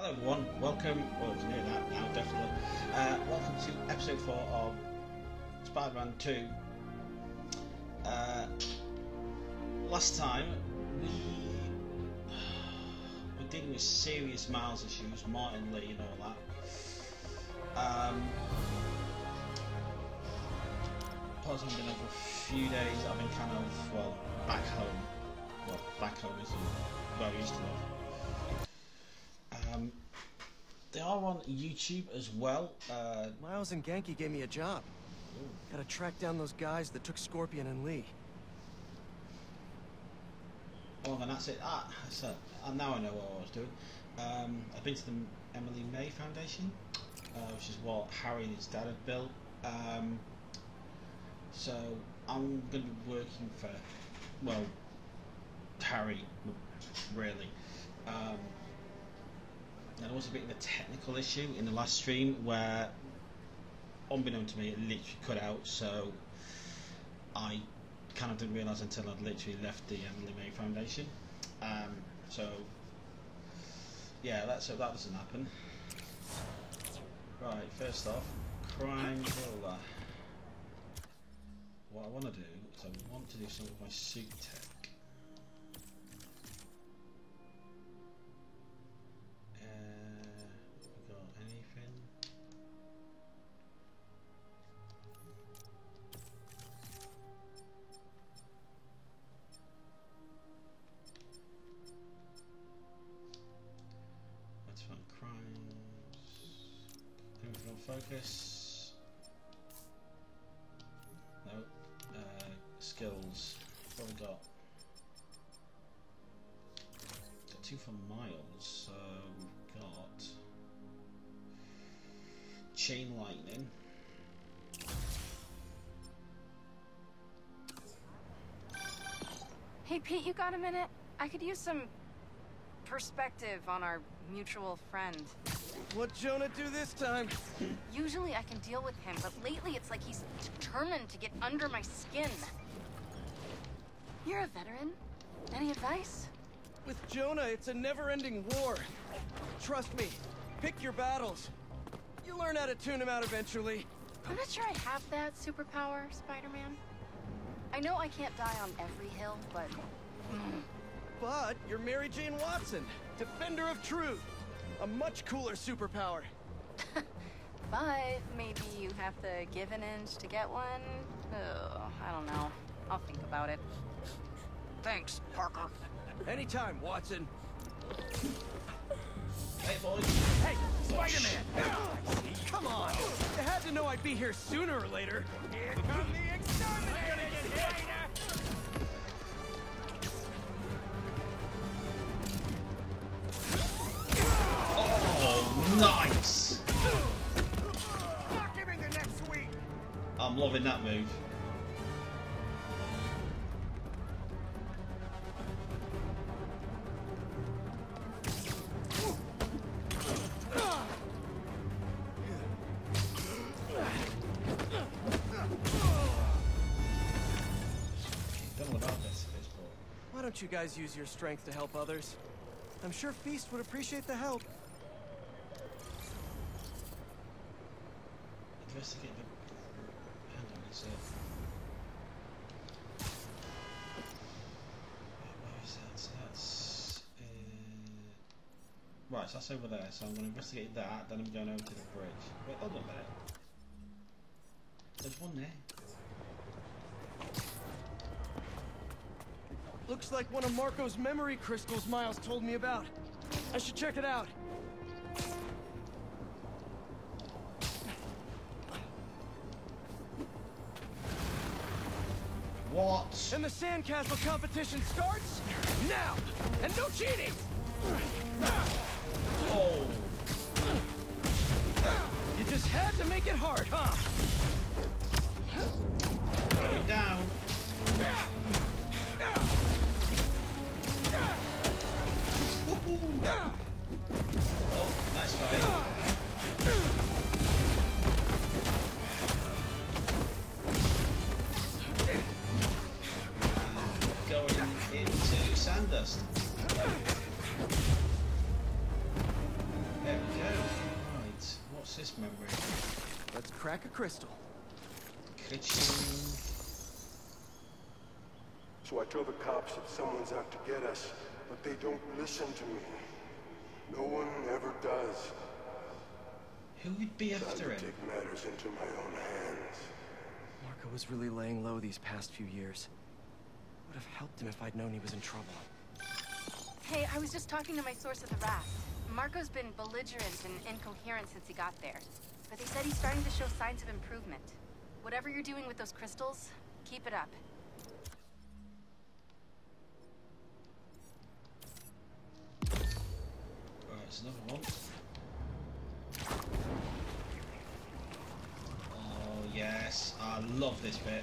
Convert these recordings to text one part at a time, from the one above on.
Hello everyone, welcome, well it's near that now definitely, welcome to episode 4 of Spider-Man 2. Last time we were dealing with serious Miles issues, Martin Lee and all that. Because I've been over a few days, I've been kind of, well, back home. Well, back home isn't where I used to live. They are on YouTube as well. Miles and Genki gave me a job. Ooh. Gotta track down those guys that took Scorpion and Lee. Oh, and that's it. So now I know what I was doing. I've been to the Emily May Foundation, which is what Harry and his dad had built. So I'm going to be working for, well, Harry, really. And there was a bit of a technical issue in the last stream where, unbeknown to me, it literally cut out, so I kind of didn't realise until I'd literally left the Emily May Foundation. So yeah, that doesn't happen. Right, first off, crime roller. What I want to do is I want to do some of my suit tech. We got anything? Let's find crimes. Anything on focus? No. Skills. What have we got? Got 2 for Miles, so we've got Chain Lightning. Hey Pete, you got a minute? I could use some perspective on our mutual friend. What'd Jonah do this time? Usually I can deal with him, but lately it's like he's determined to get under my skin. You're a veteran. Any advice? With Jonah, it's a never-ending war. Trust me, pick your battles. You learn how to tune him out eventually. I'm not sure I have that superpower, Spider-Man. I know I can't die on every hill, but... But you're Mary Jane Watson, defender of truth. A much cooler superpower. But maybe you have to give an inch to get one? Oh, I don't know. I'll think about it. Thanks, Parker. Anytime, Watson. Hey boys! Hey, Spider-Man! Come on! You had to know I'd be here sooner or later. Here come the exterminators! Oh, nice! Not giving the next week! I'm loving that move. Done all about this at this point. Why don't you guys use your strength to help others? I'm sure Feast would appreciate the help. Investigate the... Hang on, is it... Where is that? So that's... Right, so that's over there, so I'm going to investigate that, then I'm going over to the bridge. Wait, hold on there. There's one there. Looks like one of Marco's memory crystals Miles told me about. I should check it out. What? And the sandcastle competition starts now! And no cheating! Oh! You just had to make it hard, huh? Put it down. Oh, nice fight. Going into Sandust. this memory? Let's crack a crystal. Kitchen. So I tell the cops that someone's out to get us, but they don't listen to me. No one ever does. Who would be Time after to him? take matters into my own hands. Marco was really laying low these past few years. Would have helped him if I'd known he was in trouble. Hey, I was just talking to my source at the RAF. Marco's been belligerent and incoherent since he got there. But they said he's starting to show signs of improvement. Whatever you're doing with those crystals, keep it up. Right, it's another one. Oh yes, I love this bit.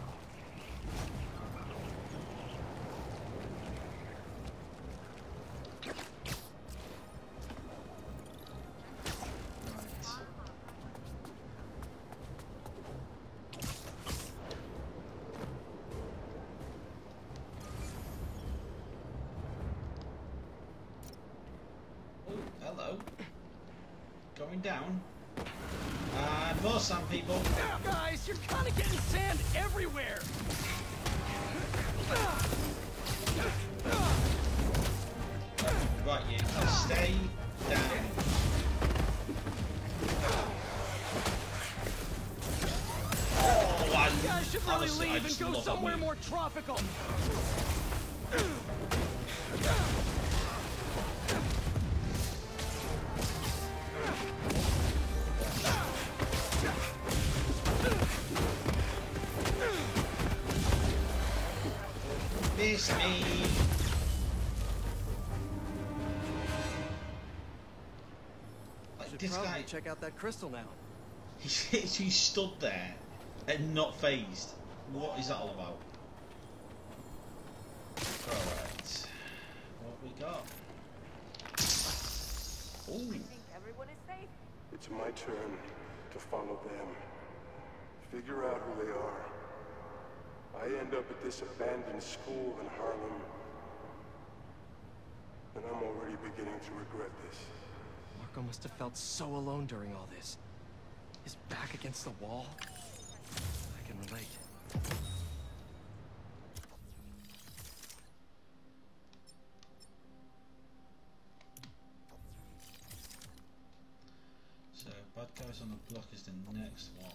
Hello. Going down. And more sand people. Guys, you're kind of getting sand everywhere. Right, you stay down. Oh, You guys should really honestly, I leave and just go love that somewhere move. more tropical. Miss me. Like, Should this probably guy, check out that crystal now. he stood there and not phased. What is that all about? Alright. What we got? Ooh. Think everyone is safe? It's my turn to follow them. Figure out who they are. I end up at this abandoned school in Harlem, and I'm already beginning to regret this. Marco must have felt so alone during all this. His back against the wall. I can relate. So, bad guys on the block is the next one.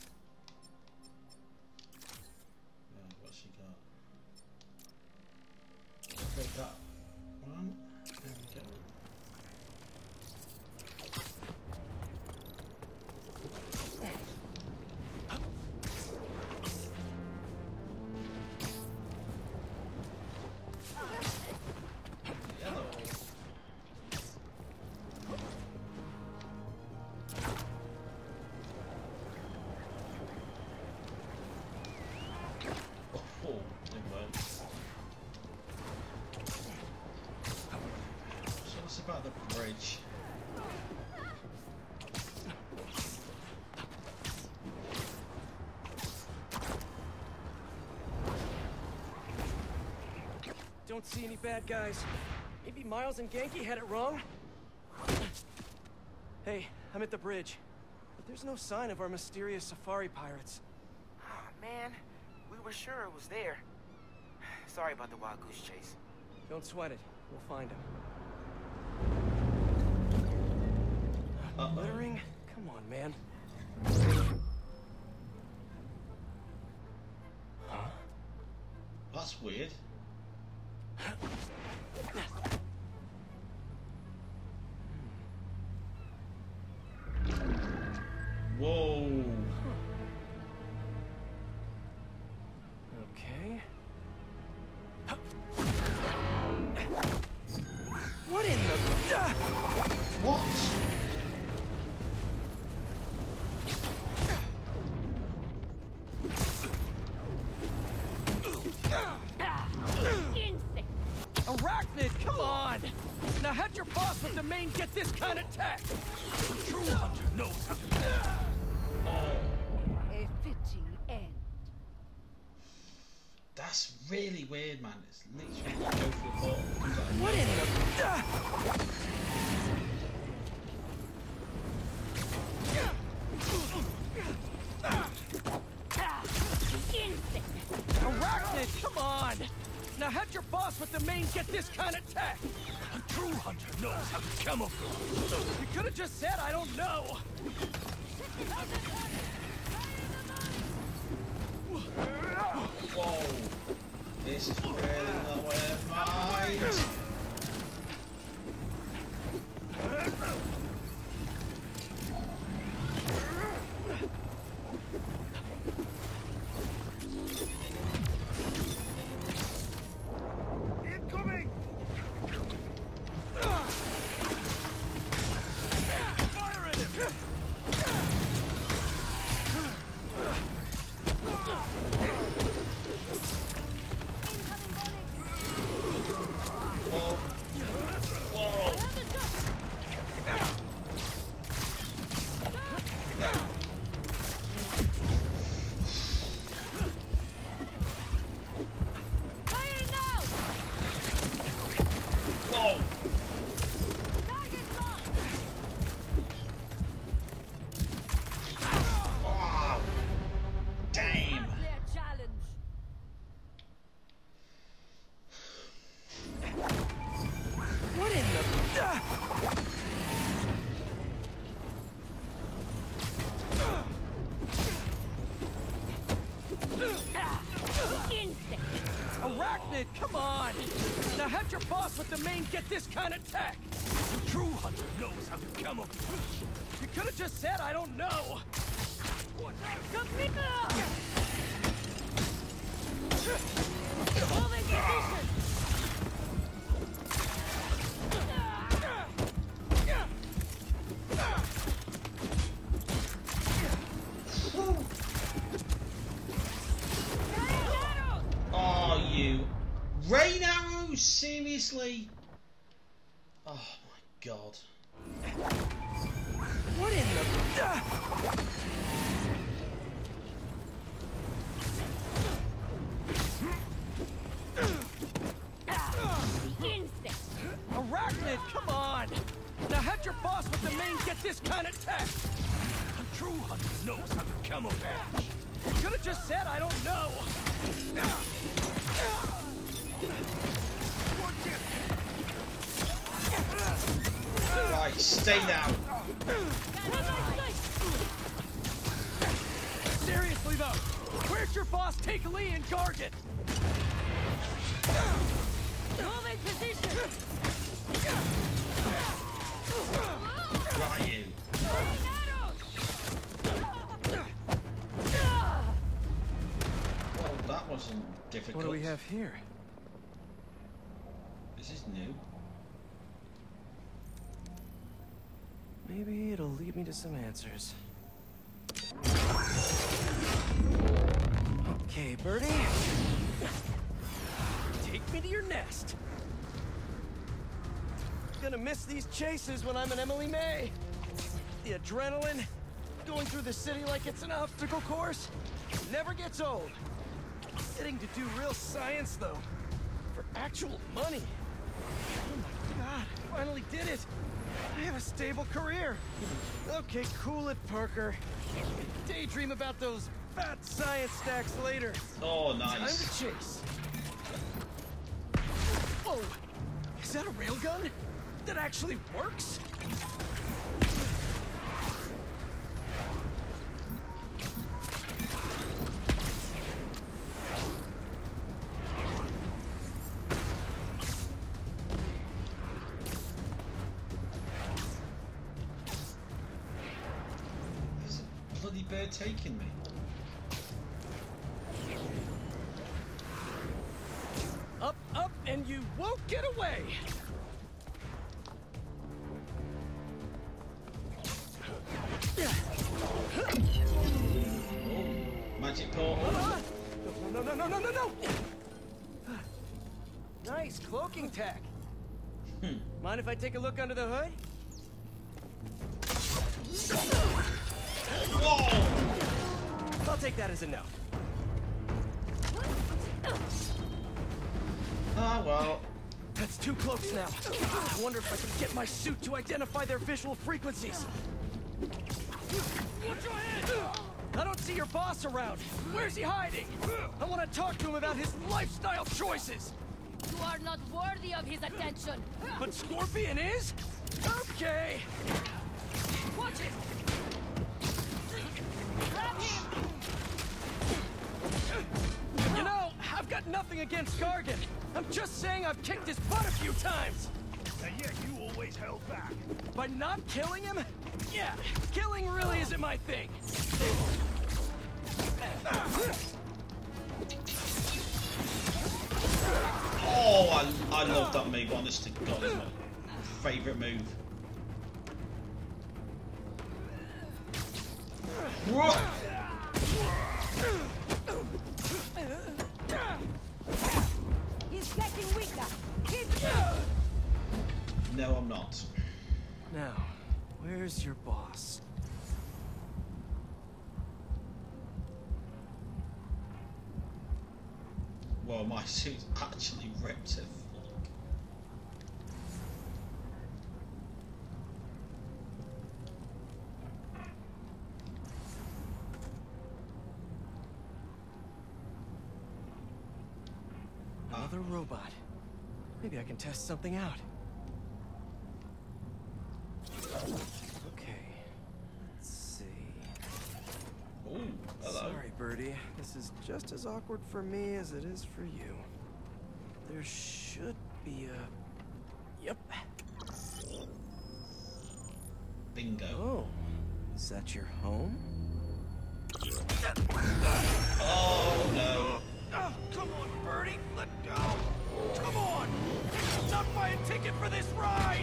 Right, what's she got? Break that one. There we go. Yellow. Oh, it works. So what's about the bridge? Don't see any bad guys. Maybe Miles and Genki had it wrong? Hey, I'm at the bridge. But there's no sign of our mysterious safari pirates. Oh, man, we were sure it was there. Sorry about the wild goose chase. Don't sweat it. We'll find him. Littering? Come on, man. Huh? That's weird. Whoa. Okay. What in the... What? Arachnid, come on! Now how'd your boss with the main get this kind of tech? True hunter knows how to... A fitting end. That's really weird, man. It's literally go for the ball. What in the... boss with the main get this kind of tech. A true hunter knows how to camouflage. You could have just said, I don't know. Whoa. This is really not what I mind. Incoming! Fire at him! Whoa. Whoa. Whoa. Oh. Damn. What in the... Arachnid, come on! Now have your boss with the main get this kind of tech! The true hunter knows how to camouflage. You could have just said, I don't know! Oh, you rain arrows? Seriously? Oh my god. What in the... Arachnid, come on! Now have your boss with the main get this kind of tech! A true hunter knows how to camouflage. You could have just said, I don't know! Right, stay down. Seriously though, where's your boss take Lee and Gargan? Move in position! Right, you. Well, that wasn't difficult. What do we have here? This is new. Maybe it'll lead me to some answers. Okay, Birdie. Take me to your nest. Gonna miss these chases when I'm an Emily May. The adrenaline, going through the city like it's an obstacle course, never gets old. Getting to do real science, though, for actual money. Oh my god, finally did it. I have a stable career. Okay, cool it, Parker. Daydream about those fat science stacks later. Oh, Time nice. to chase. Whoa! Is that a railgun? That actually works? There's a bloody bird taking me. Up, up, and you won't get away! Magic portal. No, no, no, no, no, no! Nice cloaking tech. Mind if I take a look under the hood? Whoa! I'll take that as a no. Ah, well. That's two cloaks now. I wonder if I can get my suit to identify their visual frequencies. Watch your head! I don't see your boss around. Where's he hiding? I want to talk to him about his lifestyle choices. You are not worthy of his attention. But Scorpion is? Okay. Watch it. Grab him. You know, I've got nothing against Gargan. I'm just saying I've kicked his butt a few times. And yet you always held back. By not killing him? Yeah, killing really isn't my thing. Oh, I love that move. Honest to God, it's my favourite move. Whoa. He's getting weaker. No, I'm not. Now, where's your boss? Well, my suit's actually ripped to fuck. Another robot. Maybe I can test something out. Okay, let's see. Ooh, hello. Sorry, Birdie. This is just as awkward for me as it is for you. There should be a... Yep. Bingo. Oh, is that your home? Oh no. Oh, come on, Birdie, let go! Come on! Not buy a ticket for this ride!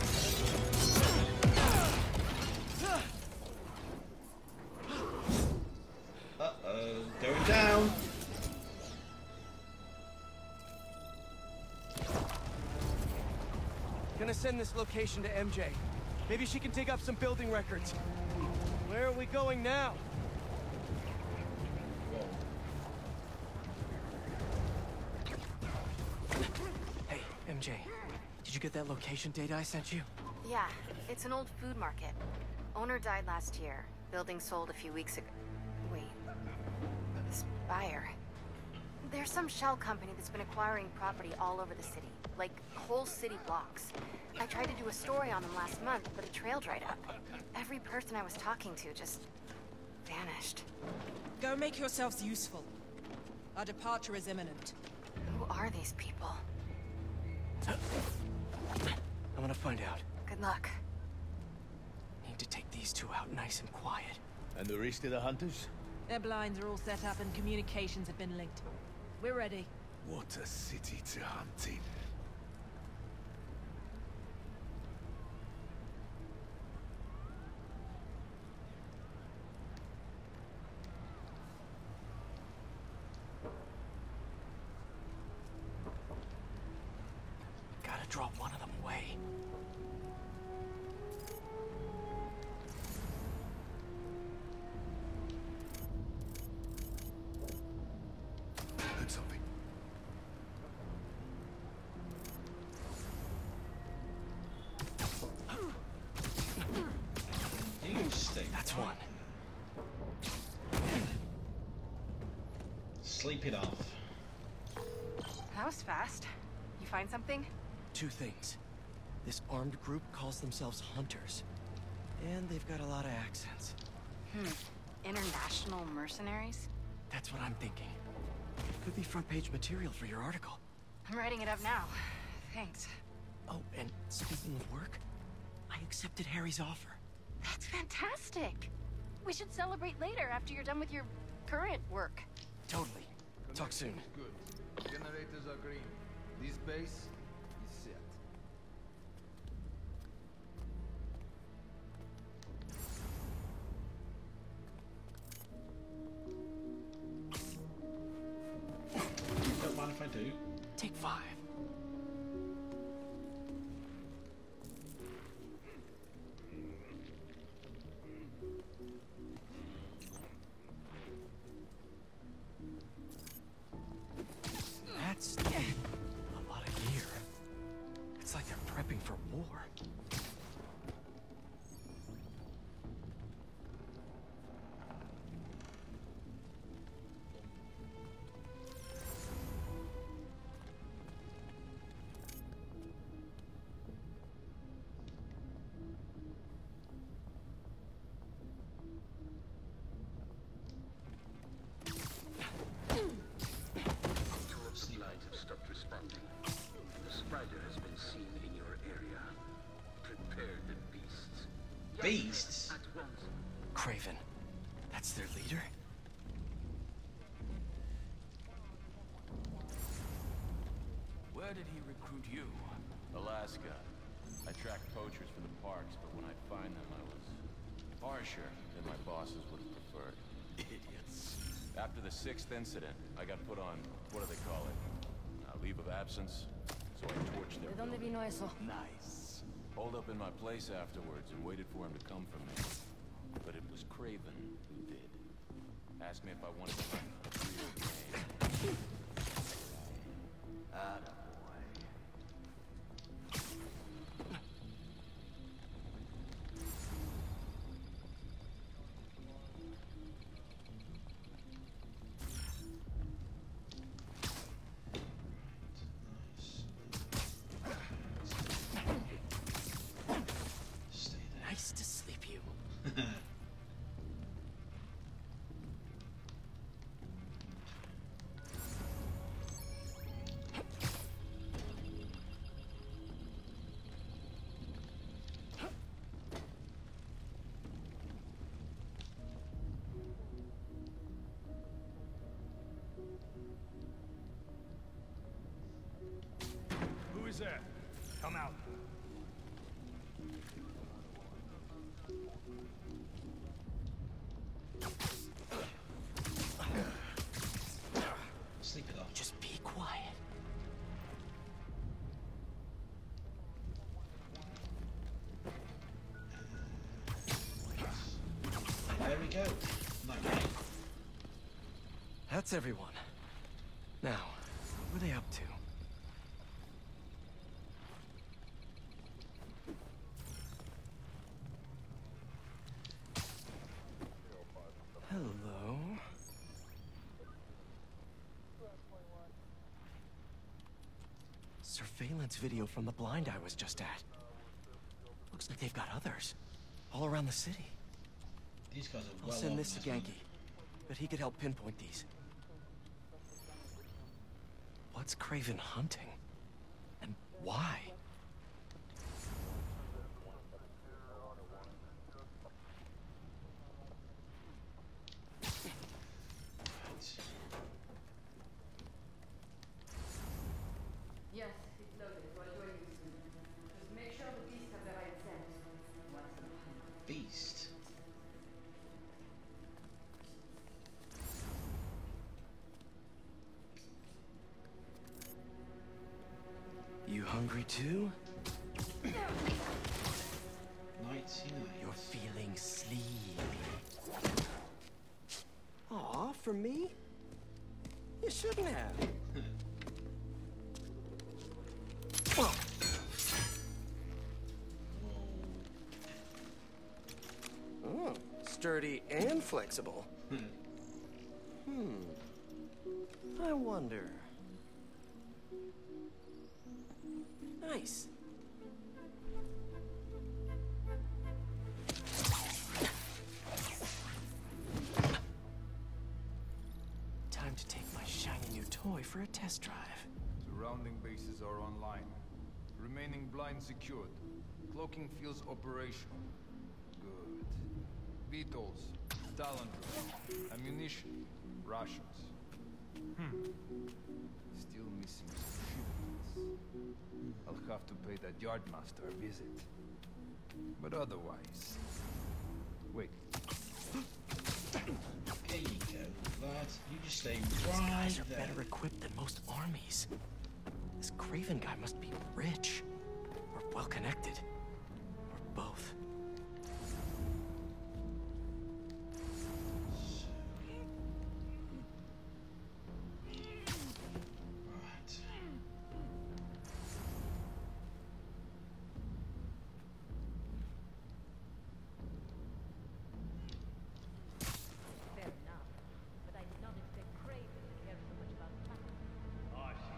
Uh-oh, going down. Gonna send this location to MJ. Maybe she can dig up some building records. Where are we going now? Hey, MJ. Did you get that location data I sent you? Yeah, it's an old food market. Owner died last year. Building sold a few weeks ago. Wait. This buyer. There's some shell company that's been acquiring property all over the city. Like, whole city blocks. I tried to do a story on them last month, but the trail dried up. Every person I was talking to just... vanished. Go make yourselves useful. Our departure is imminent. Who are these people? I'm gonna find out. Good luck. Need to take these two out nice and quiet. And the rest of the hunters? Their blinds are all set up and communications have been linked. We're ready. What a city to hunt in. Gotta draw one of them away. Heard something. You stink. That's one. Sleep it off. That was fast. You find something? Two things. This armed group calls themselves Hunters. And they've got a lot of accents. International mercenaries? That's what I'm thinking. Could be front page material for your article. I'm writing it up now. Thanks. Oh, and speaking of work, I accepted Harry's offer. That's fantastic. We should celebrate later after you're done with your current work. Totally. Talk soon. Good. Generators are green. This base is set. Don't mind if I do. Take 5. That's a lot of gear. It's like they're prepping for war. Beasts? Craven. That's their leader? Where did he recruit you? Alaska. I track poachers for the parks, but when I find them, I was harsher than my bosses would have preferred. Idiots. After the 6th incident, I got put on, what do they call it? Leave of absence. So I torched their ¿De dónde building. vino eso? Nice. Holed up in my place afterwards and waited for him to come for me. But it was Craven who did. Asked me if I wanted to run a real game. Attaboy. Nice to sleep you. Who is there? Come out. Sleep it off. Just be quiet. There we go. Okay. That's everyone. Now, what are they up to? Hello. Surveillance video from the blind I was just at. Looks like they've got others. All around the city. These guys are I'll well send this to organized, Genki. But he could help pinpoint these. What's Craven hunting? And why? Yes, it's loaded. We'll join you soon. Just make sure the beasts have the right scent. Beast. You hungry too? Nighty night. You're feeling sleepy. Aw, for me? You shouldn't have. Whoa. Oh, sturdy and flexible. I wonder. Nice. Time to take my shiny new toy for a test drive. Surrounding bases are online. Remaining blind secured. Cloaking fields operational. Good. Beetles, talent room, ammunition, rations. Still missing some shipments. I'll have to pay that yardmaster a visit. But otherwise... Wait. There you go, lad. You just stay These right guys are there. better equipped than most armies. This Craven guy must be rich. Or well-connected. Or both. Right. Fair enough. But I did not expect Craven to care so much about tackle.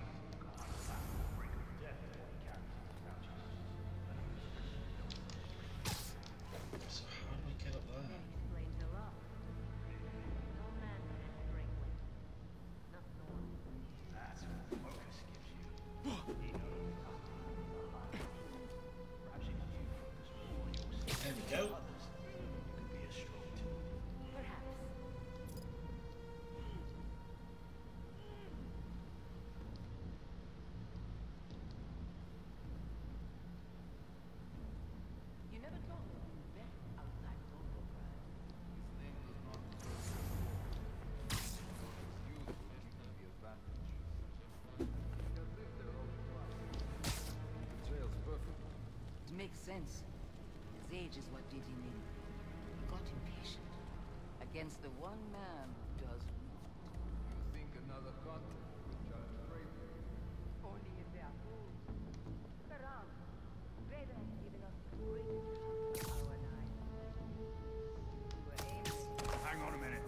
sense. His age is what did him in. He got impatient. Against the one man who does not. You think another continent would judge Craven? Only if they are fools. Look around. Craven has given us the greatest chance of our lives. We're aiming. Hang on a minute.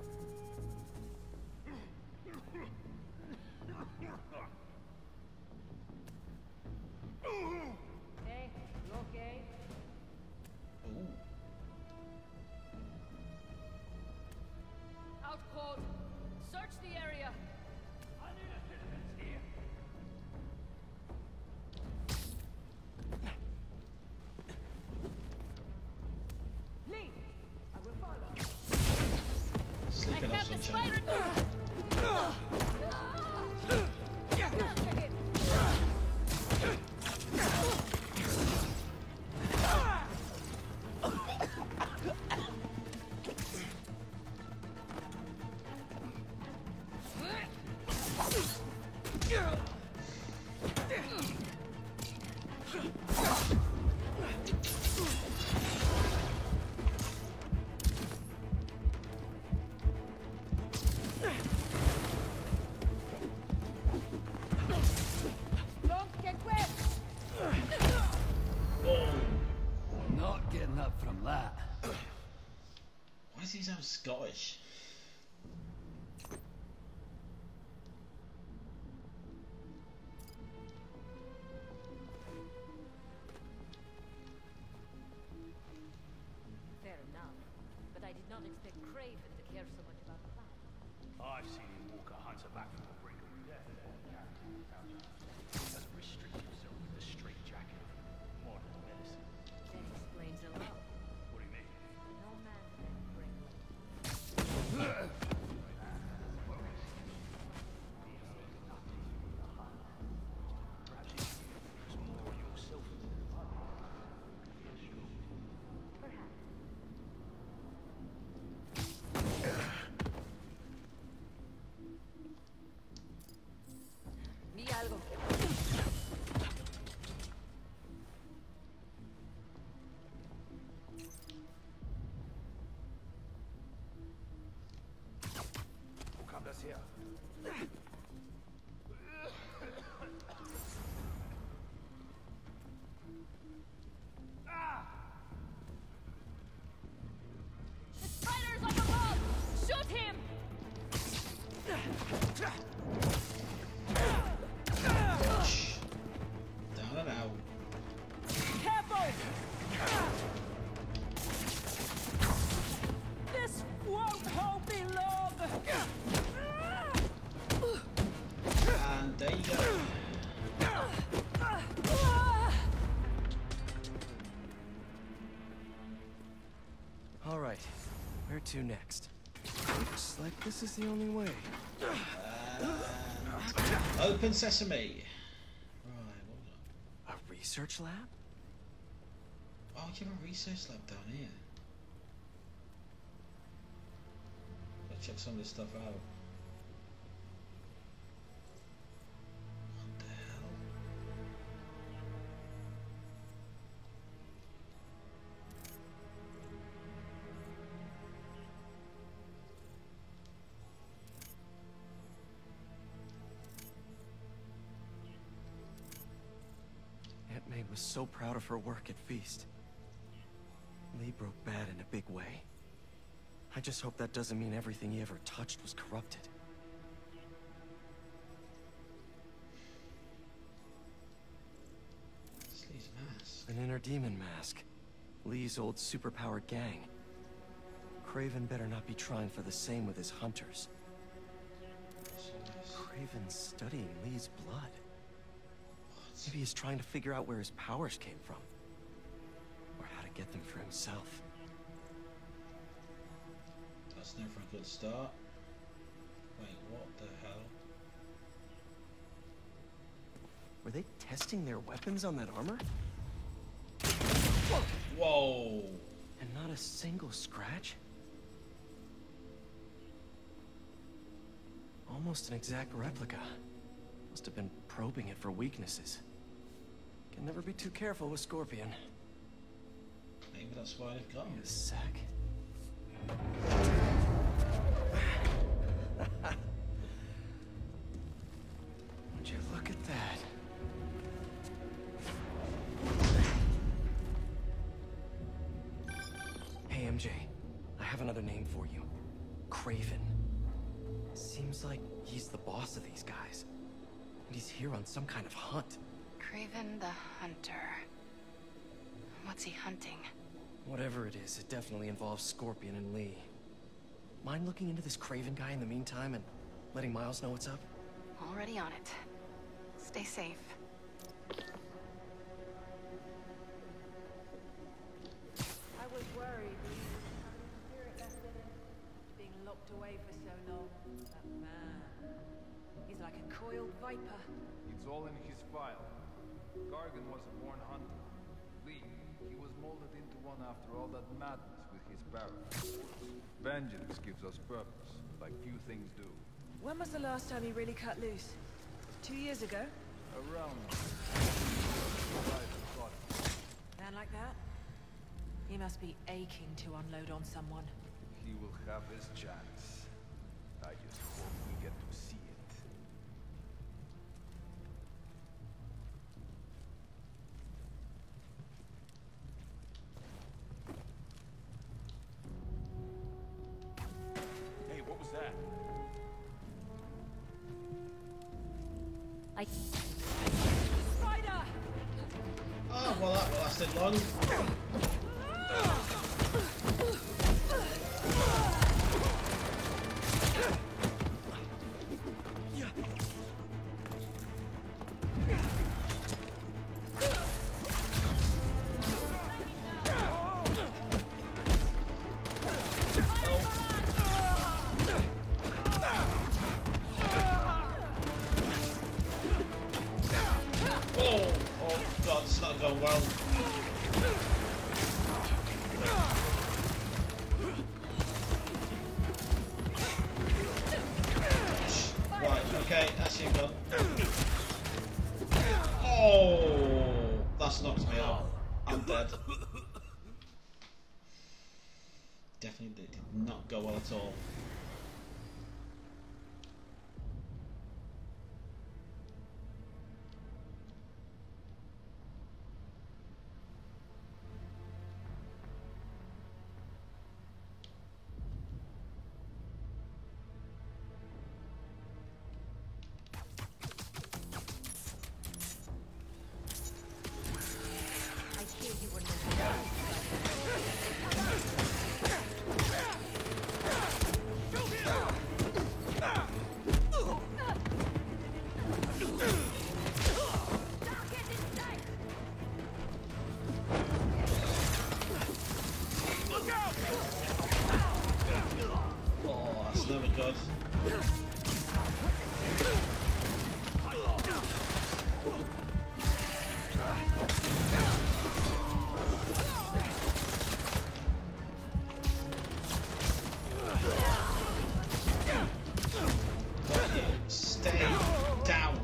Hey, you okay? Ooh. Out cold. Search the area. I need assistance here. Lee, I will follow. Sleep it off, sunshine. Don't get wet. Not getting up from that. Why does he sound Scottish? Fair enough. But I did not expect Craven to care so much about the plan. I've seen him walk a hunter back from the brink of death. He doesn't restrict himself with the straight jacket of modern medicine. That explains a lot. What do you mean? No man can bring Perhaps it's more yourself than perhaps. Vi algo. We'll come this here. The spider's up above! Shoot him! Down and out. Careful! This won't hold me long! And there you go. All right, where to next? Looks like this is the only way. Open sesame. Right, what was A research lab? that? Oh, you have a research lab down here. Let's check some of this stuff out. What the hell? Aunt May was so proud of her work at Feast. Lee broke bad in a big way. I just hope that doesn't mean everything he ever touched was corrupted. It's Lee's mask. An inner demon mask. Lee's old superpowered gang. Craven better not be trying for the same with his hunters. So nice. Craven's studying Lee's blood. What? Maybe he's trying to figure out where his powers came from. Or how to get them for himself. That's never a good start. Wait, what the hell? Were they testing their weapons on that armor? Whoa! And not a single scratch? Almost an exact replica. Must have been probing it for weaknesses. Can never be too careful with Scorpion. that's why they've gone. Wait a sec. Would you look at that? Hey, MJ. I have another name for you. Craven. Seems like he's the boss of these guys. And he's here on some kind of hunt. Craven the Hunter. What's he hunting? Whatever it is, it definitely involves Scorpion and Lee. Mind looking into this Craven guy in the meantime and letting Miles know what's up? Already on it. Stay safe. I was worried that he was having a spirit left in him, being locked away for so long. That man. He's like a coiled viper. It's all in his file. Gargan was a born hunter. Lee, he was molded into one after all that madness with his barracks. Vengeance gives us purpose, like few things do. When was the last time he really cut loose? 2 years ago? Around. Man like that? He must be aching to unload on someone. He will have his chance. I just hope we get to see it. Hey, what was that? Spider! Oh, well, that lasted long. Oh, God, it's not going well. Right, okay, that's you gone. Oh, that's knocked me out. I'm dead. Definitely did not go well at all. Oh, that's never good. Stay down.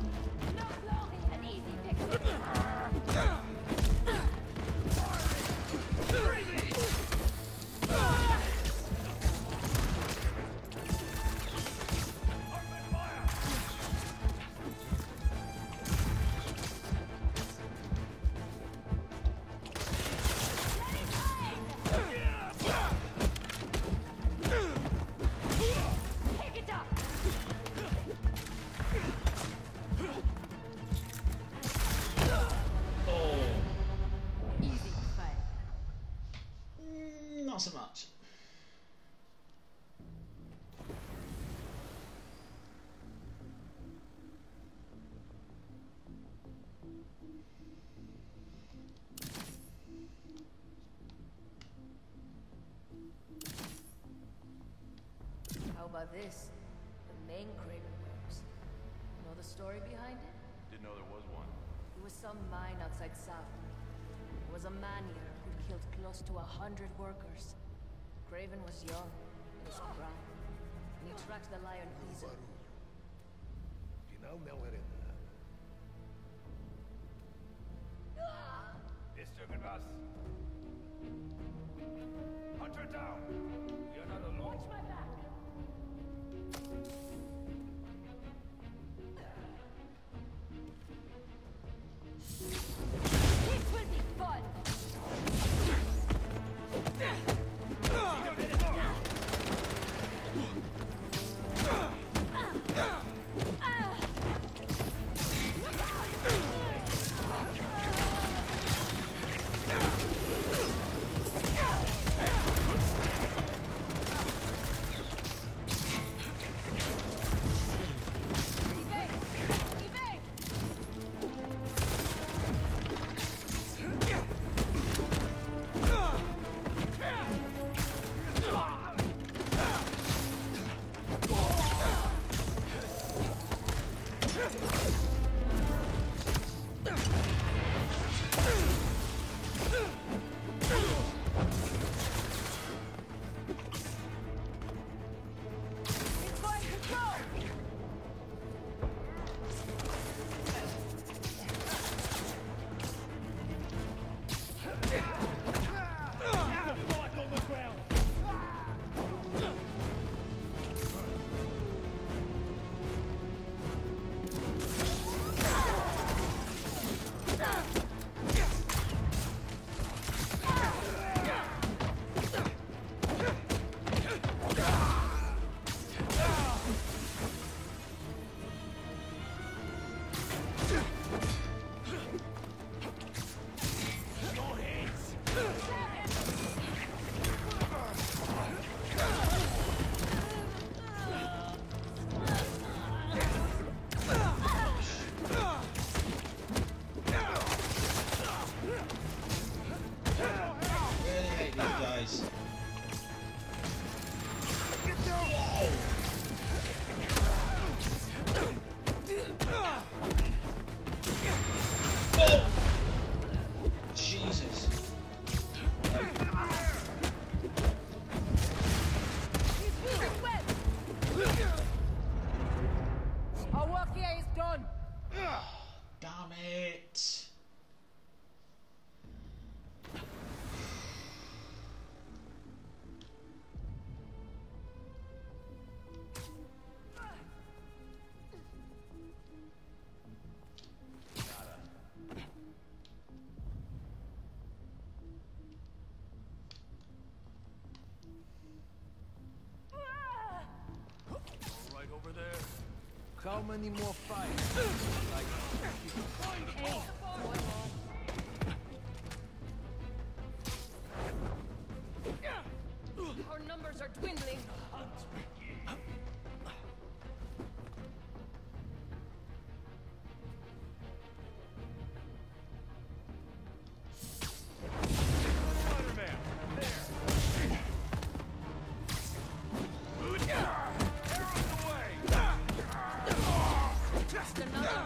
Not so much. How about this? The main Craven works. Know the story behind it? Didn't know there was one. It was some mine outside South. There was a man here who killed close to 100 workers. Craven was young, in his prime, and he tracked the lion easily. Mr. Gras. Hunt her down! You're not alone. Watch my back! This will be fun! How many more fights? Like, Hey, one more. Our numbers are dwindling. Spider-Man, there. Arrows away. Just another.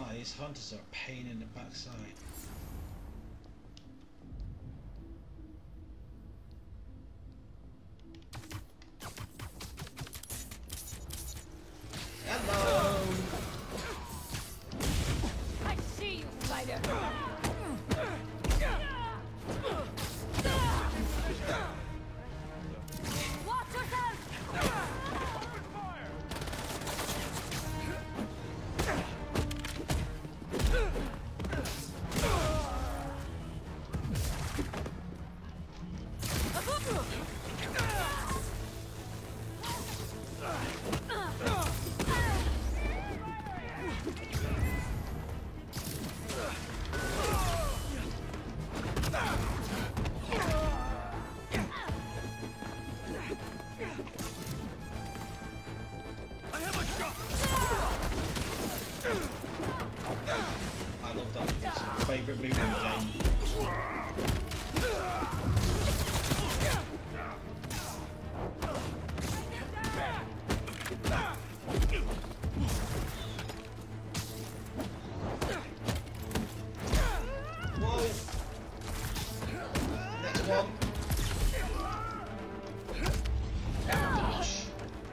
lie, these hunters are a pain in the backside. Hello! I see you, spider! Watch yourself! I love that. It's my favourite movie in the game. Whoa! Next one. Gosh.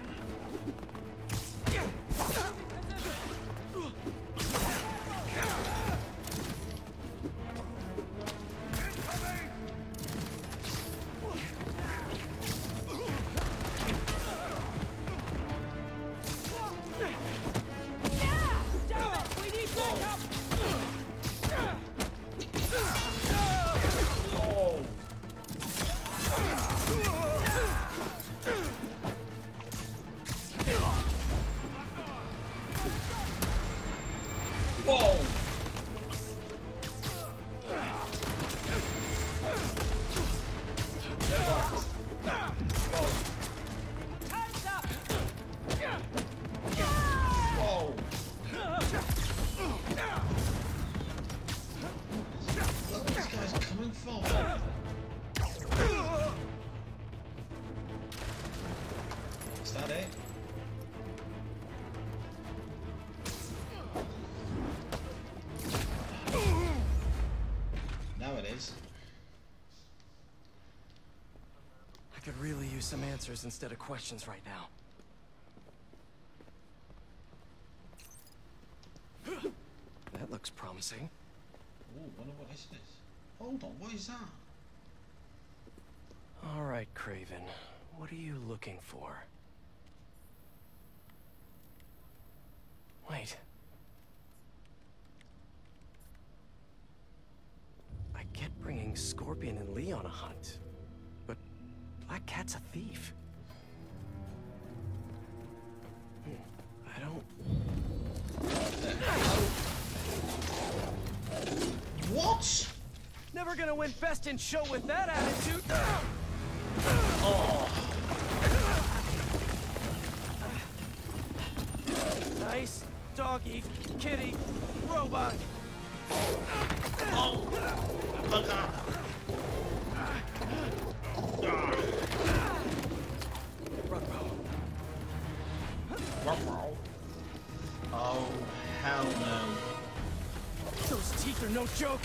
Whoa! Whoa! Look what this guy's coming for. Is that it? Now it is. I could really use some answers instead of questions right now. That looks promising. Ooh, wonder what is this? Hold on, what is that? All right, Craven. What are you looking for? Wait. I get bringing Scorpion and Lee on a hunt, but Black Cat's a thief. I don't... What? Never gonna win Best in Show with that attitude! Oh. Nice doggy, kitty, robot! Oh! Look out! Oh, hell no. Those teeth are no joke!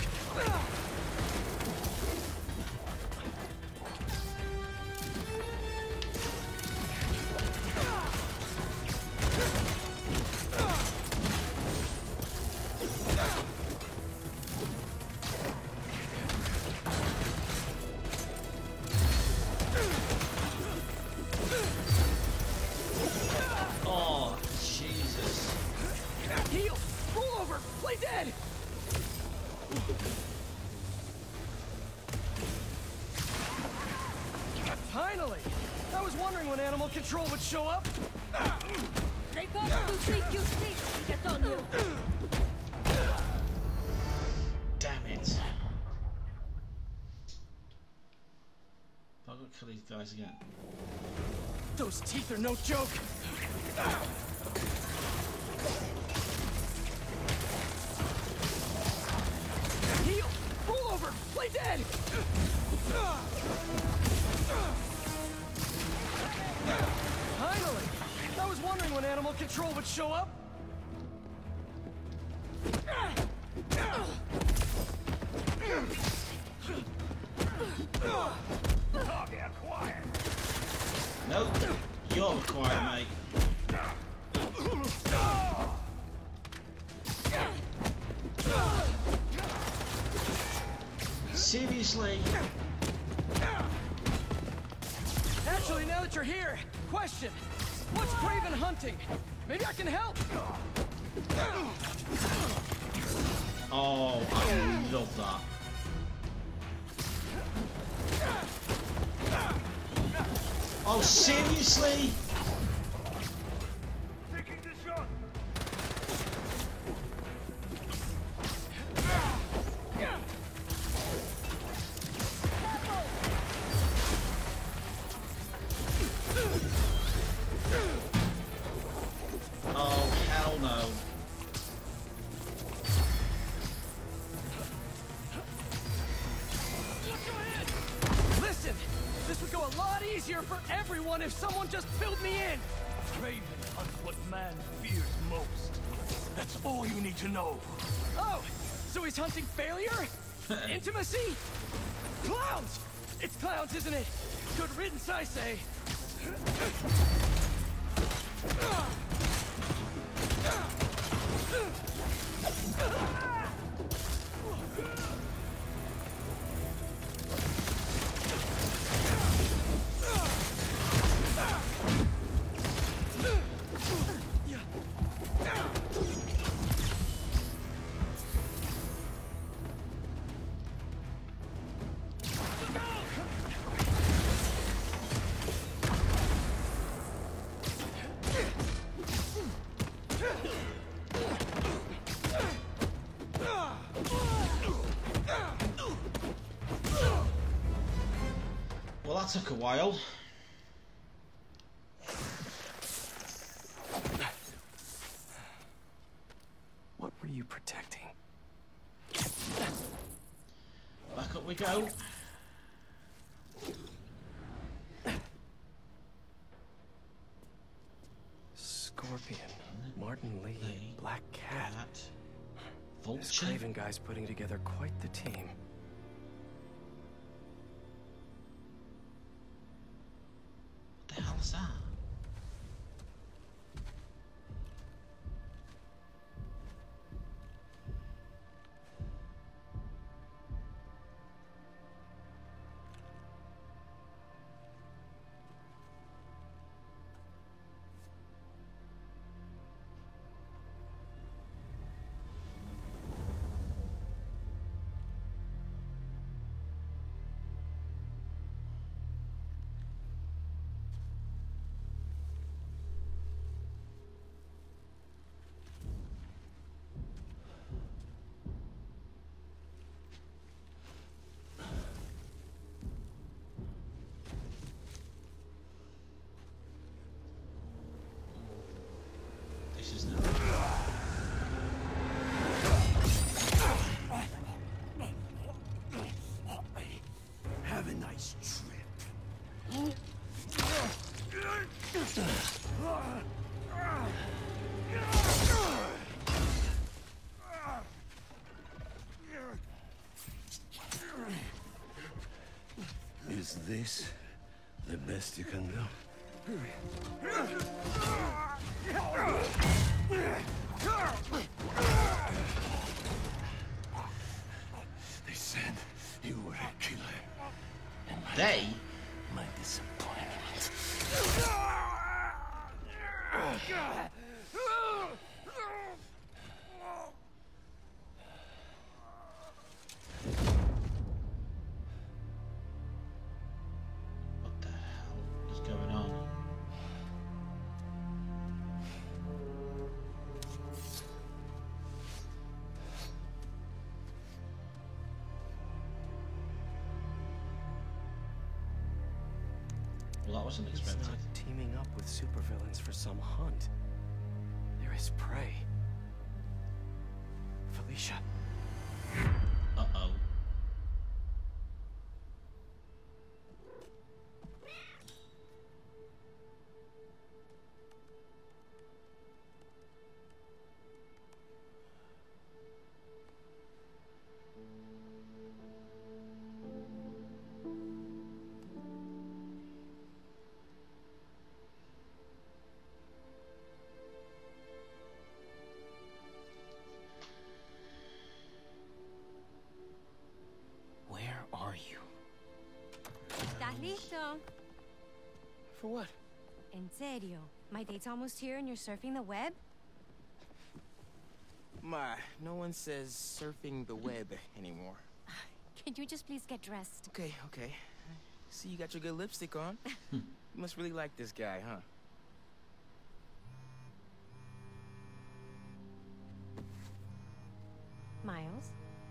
Oh, Jesus. Heal! Roll over! Play dead! Finally! I was wondering when Animal Control would show up. They both to sleep, you sleep. Get on you. Damn it. I've got to kill these guys again. Those teeth are no joke! Heal! Roll over! Play dead! Finally! I was wondering when Animal Control would show up. seriously? Actually, now that you're here, question. What's Craven hunting? Maybe I can help. Oh, I love that. Oh, seriously? Taking the shot. Oh, hell no. Listen, this would go a lot easier for everyone if someone just filled me in. Craven hunts what man fears most. That's all you need to know. Oh, so he's hunting failure? Intimacy? Clowns! It's clowns, isn't it? Good riddance, I say. Well, that took a while. What were you protecting? Back up we go. Scorpion, Martin Lee, Black Cat. This Vulture. Craven guy's putting together quite the team. What the hell is that? This is not. Have a nice trip. Is this the best you can do? They said you were a killer. And They? my disappointment. What the hell is going on? Well, that wasn't He's expected. not teaming up with supervillains for some hunt. They're his prey. Felicia. Uh-oh. ¿Estás listo? For what? En serio. My date's almost here and you're surfing the web? My, no one says surfing the web anymore. Can you just please get dressed? Okay, okay. See, you got your good lipstick on. You must really like this guy, huh? Miles?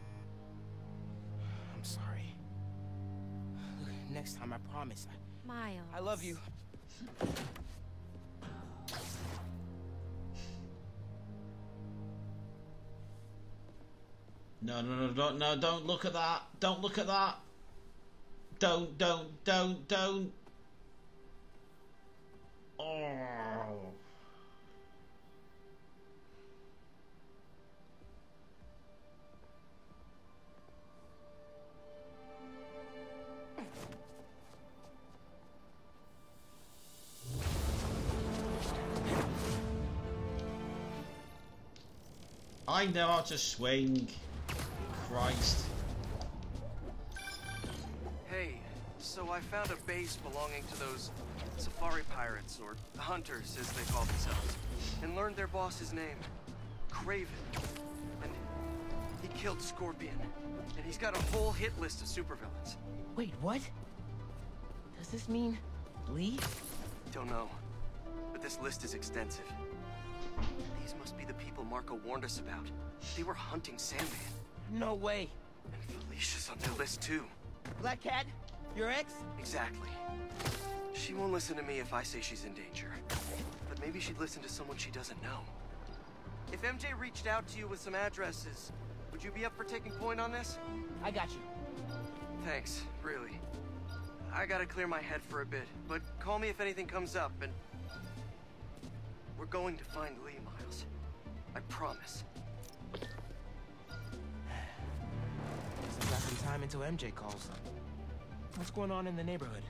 I'm sorry. Look, next time, I promise. Miles. I love you. No, don't look at that. Don't look at that. Don't. Oh. I know how to swing. Christ. Hey, so I found a base belonging to those safari pirates, or hunters as they call themselves, and learned their boss's name, Kraven. And he killed Scorpion, and he's got a whole hit list of supervillains. Wait, what? Does this mean Lee? Don't know, but this list is extensive. These must be the people Marco warned us about. They were hunting Sandman. No way. And Felicia's on their list too. Black Cat? Your ex? Exactly. She won't listen to me if I say she's in danger. But maybe she'd listen to someone she doesn't know. If MJ reached out to you with some addresses, would you be up for taking point on this? I got you. Thanks, really. I gotta clear my head for a bit, but call me if anything comes up, and... we're going to find Lee, Miles. I promise. Guess I've got some time until MJ calls. What's going on in the neighborhood?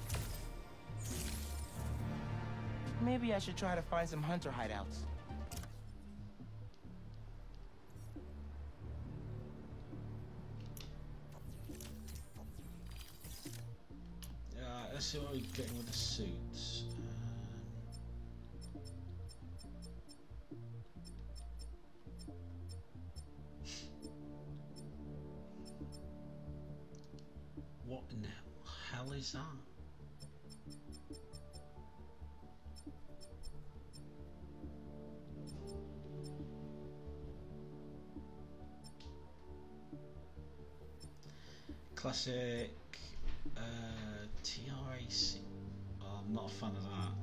Maybe I should try to find some hunter hideouts. Let's see what we're getting with the suits. What in the hell is that? Classic TRAC. Oh, I'm not a fan of that.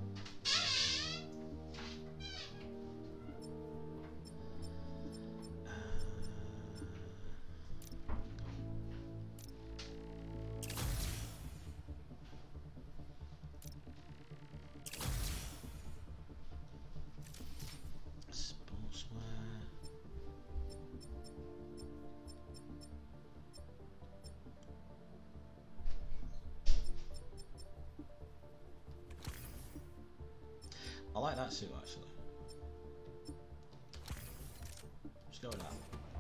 Sportswear. I like that suit actually. Let's go with that.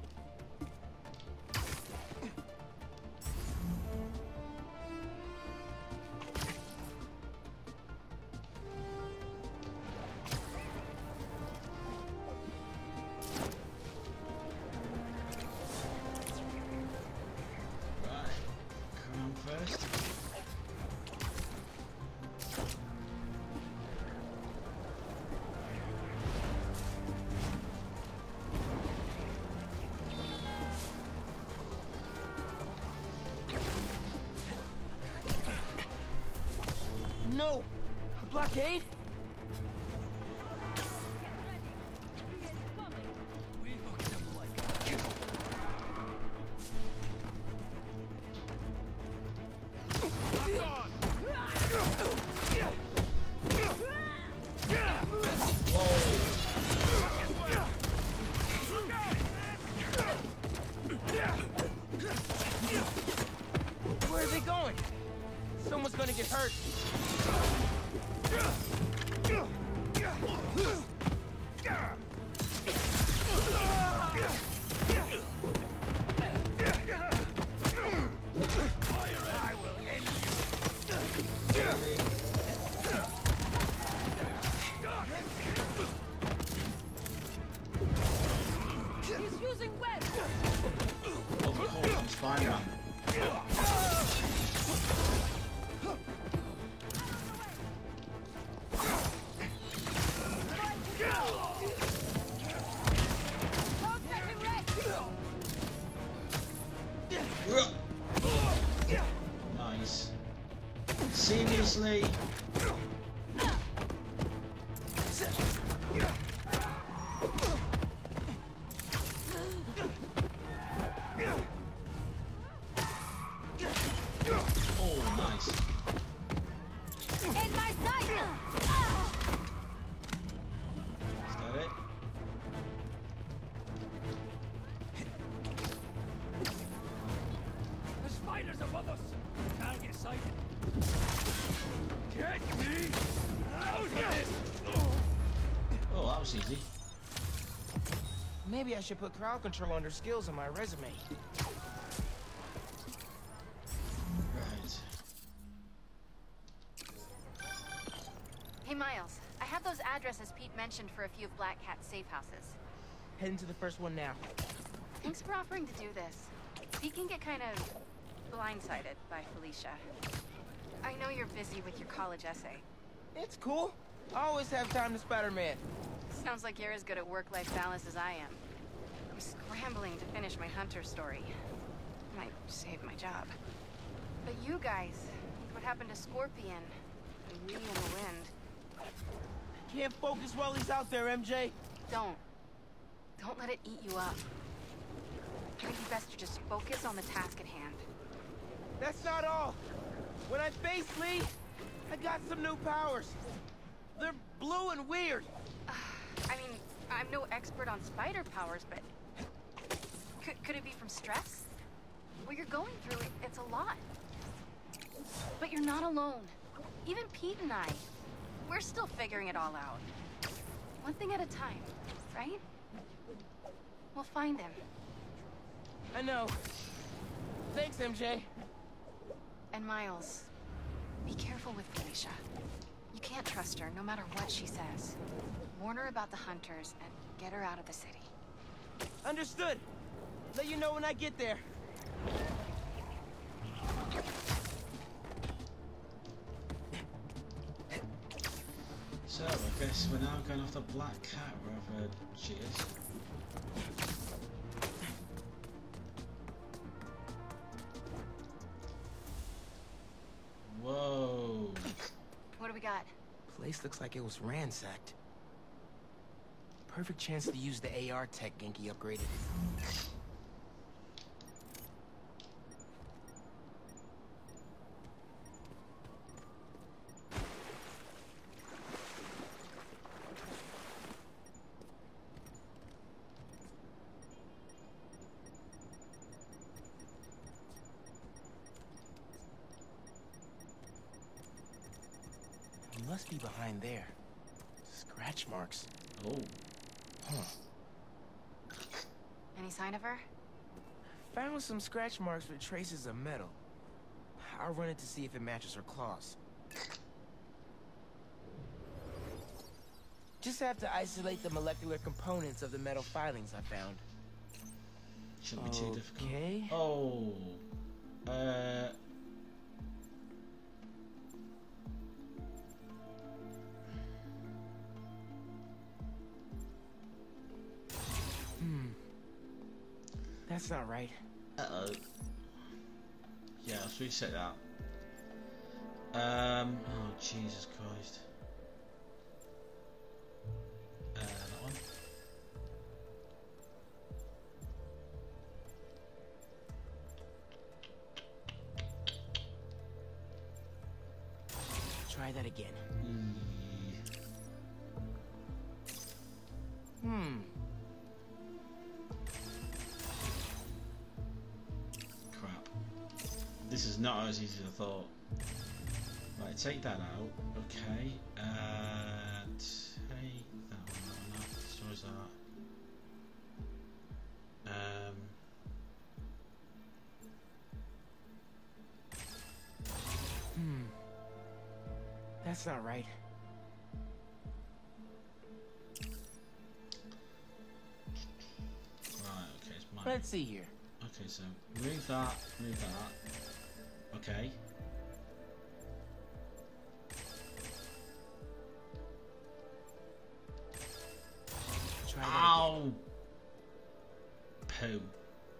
Right, come on first. No! A blockade? Where are they going? Someone's gonna get hurt. I will end you. Spider-Man. Nice. Seriously? Oh, nice. In my sight! Is that it? The spiders above us! Can't get sighted. Get me out of this! Oh, that was easy. Maybe I should put crowd control under skills on my resume. Right. Hey, Miles. I have those addresses Pete mentioned for a few of Black Cat's safe houses. Heading to the first one now. Thanks for offering to do this. Pete can get kind of blindsided by Felicia. I know you're busy with your college essay. It's cool. I always have time to Spider-Man. Sounds like you're as good at work-life balance as I am. I'm scrambling to finish my Hunter story. Might save my job. But you guys, what happened to Scorpion? And we in the wind. Can't focus while he's out there, MJ. Don't. Don't let it eat you up. It might be best to just focus on the task at hand. That's not all. When I face Lee, I got some new powers. They're blue and weird. I mean, I'm no expert on spider powers, but... Could it be from stress? What you're going through, it's a lot. But you're not alone. Even Pete and I, we're still figuring it all out. One thing at a time, right? We'll find him. I know. Thanks, MJ. And Miles, be careful with Felicia. You can't trust her, no matter what she says. Warn her about the Hunters and get her out of the city. Understood. Let you know when I get there. So, I guess we're now going after Black Cat, wherever she is. Whoa. What do we got? Place looks like it was ransacked. Perfect chance to use the AR tech Genki upgraded. He must be behind there. Scratch marks. Oh. Huh. Any sign of her? Found some scratch marks with traces of metal. I'll run it to see if it matches her claws. Just have to isolate the molecular components of the metal filings I found. Shouldn't be too difficult. Okay. Oh. That's not right. Uh-oh. Yeah, let's reset that. Oh, Jesus Christ. That one. Try that again. Crap. This is not as easy as I thought. Right, take that out. Okay. Take that one. That destroys that. That's not right. Right, okay, it's mine. Let's see here. Okay, so move that, move that. Okay. Try that Ow! Poo.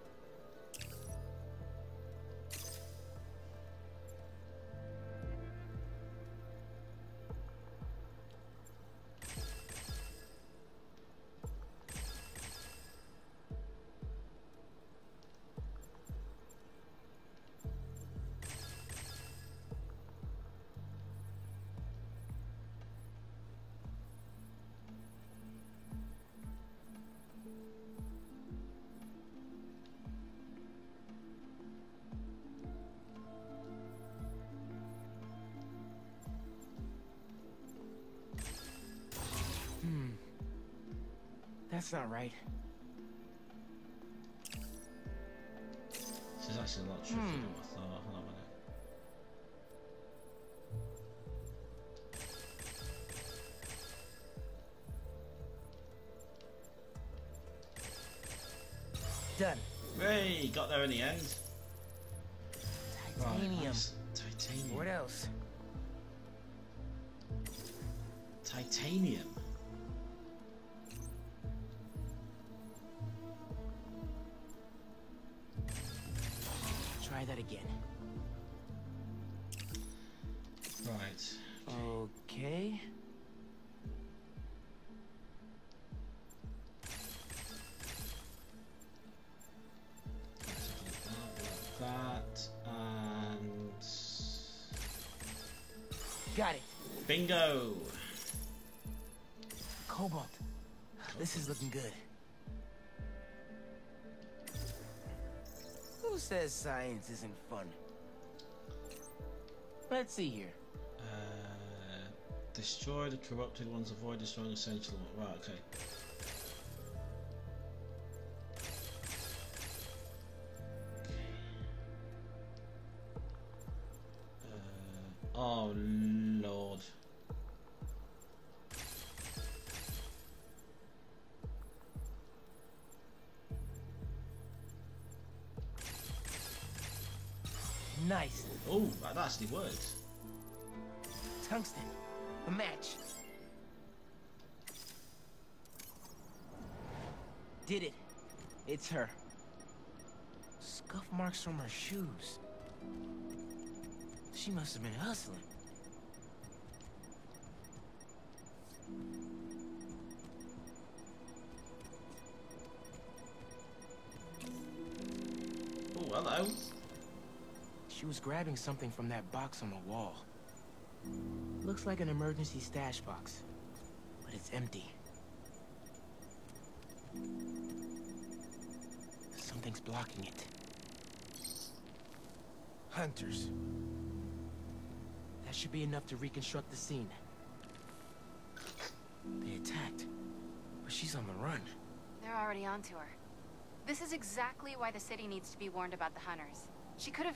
That's not right. This is actually a lot trickier than I thought. Hold on a minute. Done. Hey, got there in the end. Titanium. Right, nice. Titanium. What else? Titanium. Try that again. Right. Okay. That and Got it. bingo. Cobalt. This is looking good. Who says science isn't fun? Let's see here. Destroy the corrupted ones. Avoid destroying essential. Right. Okay. Oh Lord. Nice. Oh, that actually works. Tungsten. A match. Did it. It's her. Scuff marks from her shoes. She must have been hustling. Oh, hello. She was grabbing something from that box on the wall. Looks like an emergency stash box, but it's empty. Something's blocking it. Hunters. That should be enough to reconstruct the scene. They attacked, but she's on the run. They're already onto her. This is exactly why the city needs to be warned about the hunters. She could have...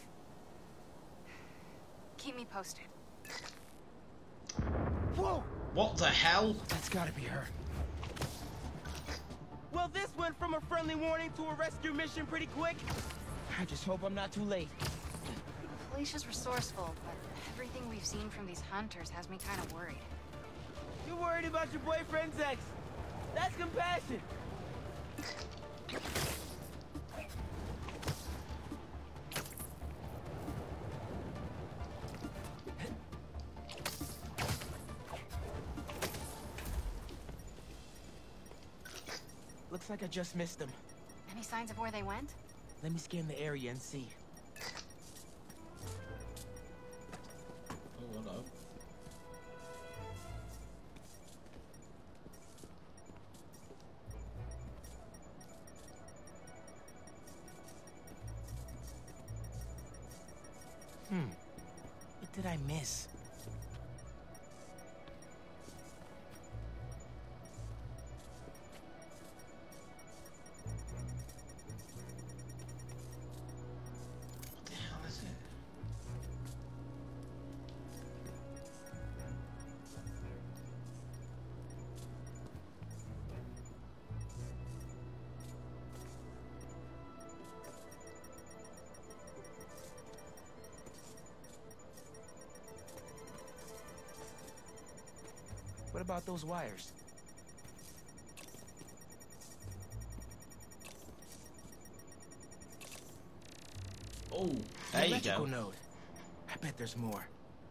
Keep me posted. Whoa! What the hell? That's gotta be her. Well, this went from a friendly warning to a rescue mission pretty quick. I just hope I'm not too late. Felicia's resourceful, but everything we've seen from these hunters has me kind of worried. You're worried about your boyfriend's ex. That's compassion. Looks like I just missed them. Any signs of where they went? Let me scan the area and see. Oh, hello. What did I miss? What the hell is it? about those wires? Oh, there you go. Node. I bet there's more.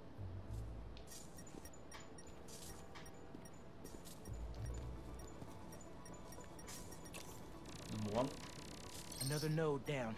Number 1. Another node down.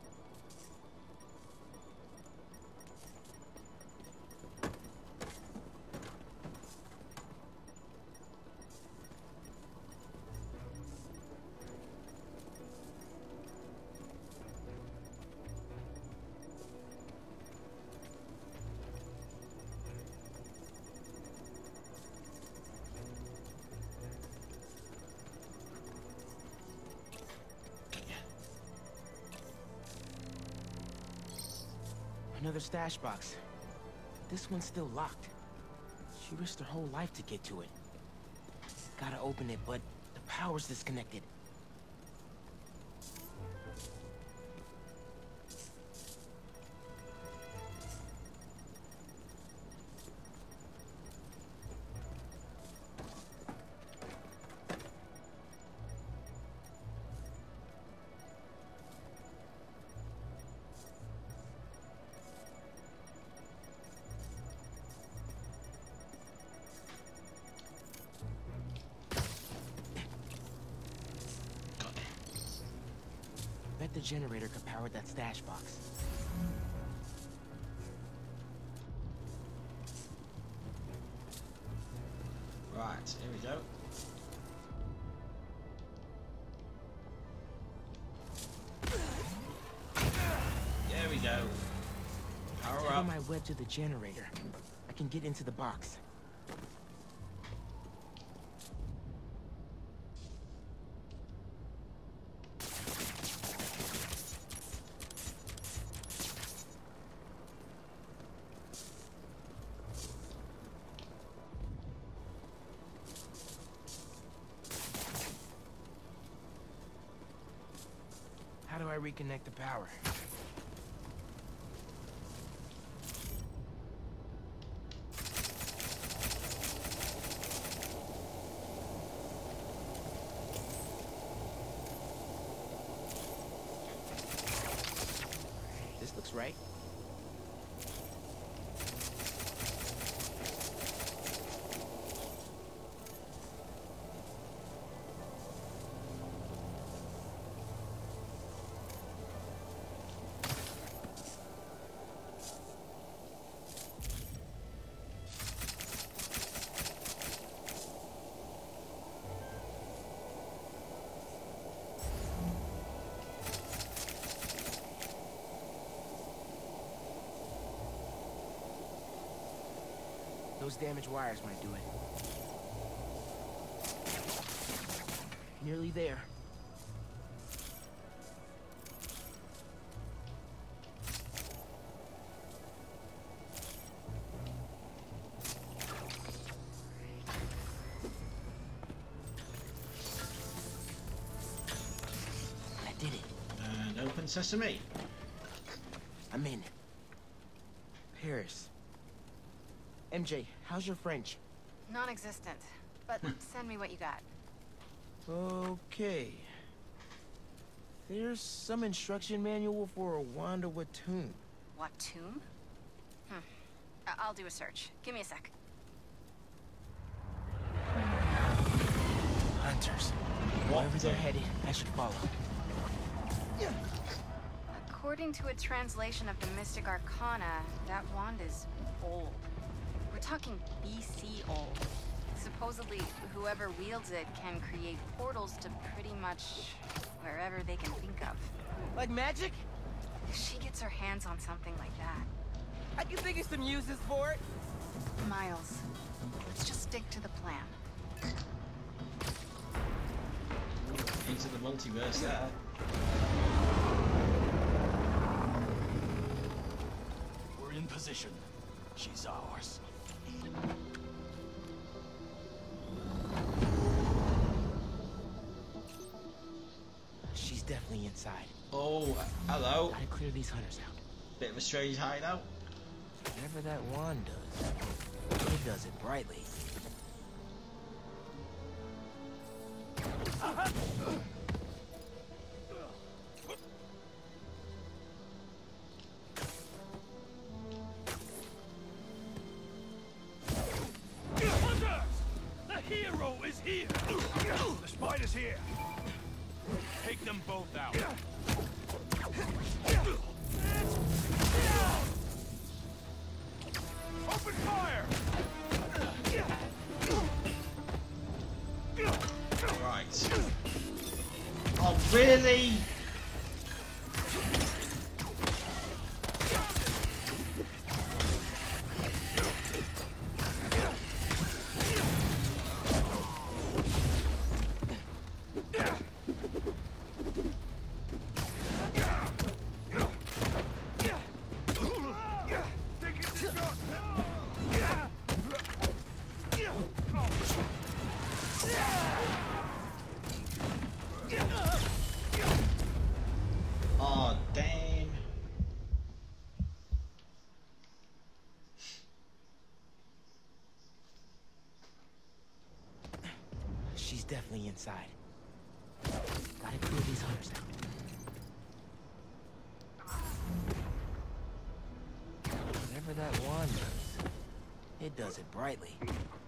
Another stash box. This one's still locked. She risked her whole life to get to it. Gotta open it, but the power's disconnected. Bet the generator could power that stash box. Right, here we go. There we go. Power Tether up. my web to the generator. I can get into the box. How do I reconnect the power? This looks right. Those damaged wires might do it. Nearly there. I did it. And open sesame. I'm in. Paris. MJ, how's your French? Non-existent. But send me what you got. Okay. There's some instruction manual for a Wanda Watoon. Watoon? I'll do a search. Give me a sec. Hunters. Wherever they're headed, I should follow. According to a translation of the Mystic Arcana, that wand is old. We're talking BC old. Supposedly, whoever wields it can create portals to pretty much wherever they can think of. Like magic? If she gets her hands on something like that. I can think of some uses for it. Miles, let's just stick to the plan. Into the multiverse there. We're in position. She's ours. She's definitely inside. Oh, hello. Gotta clear these hunters out. Bit of a strange hideout. Whatever that wand does, it does it brightly. The hero is here! The spider's here! Take them both out. Open fire! Right. Oh, really? Oh, damn. She's definitely inside. Gotta clear these hunters out. Whatever that wand does, it does it brightly.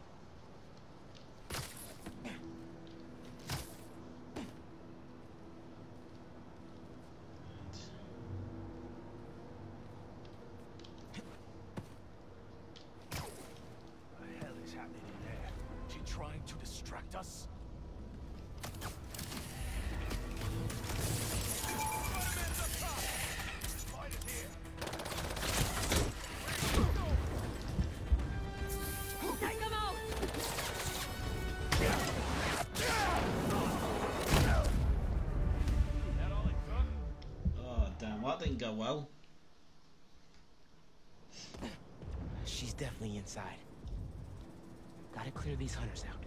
What the hell is happening in there? She trying to distract us? Take them out! Oh, damn. Well, that didn't go well. She's definitely inside. Gotta clear these hunters out.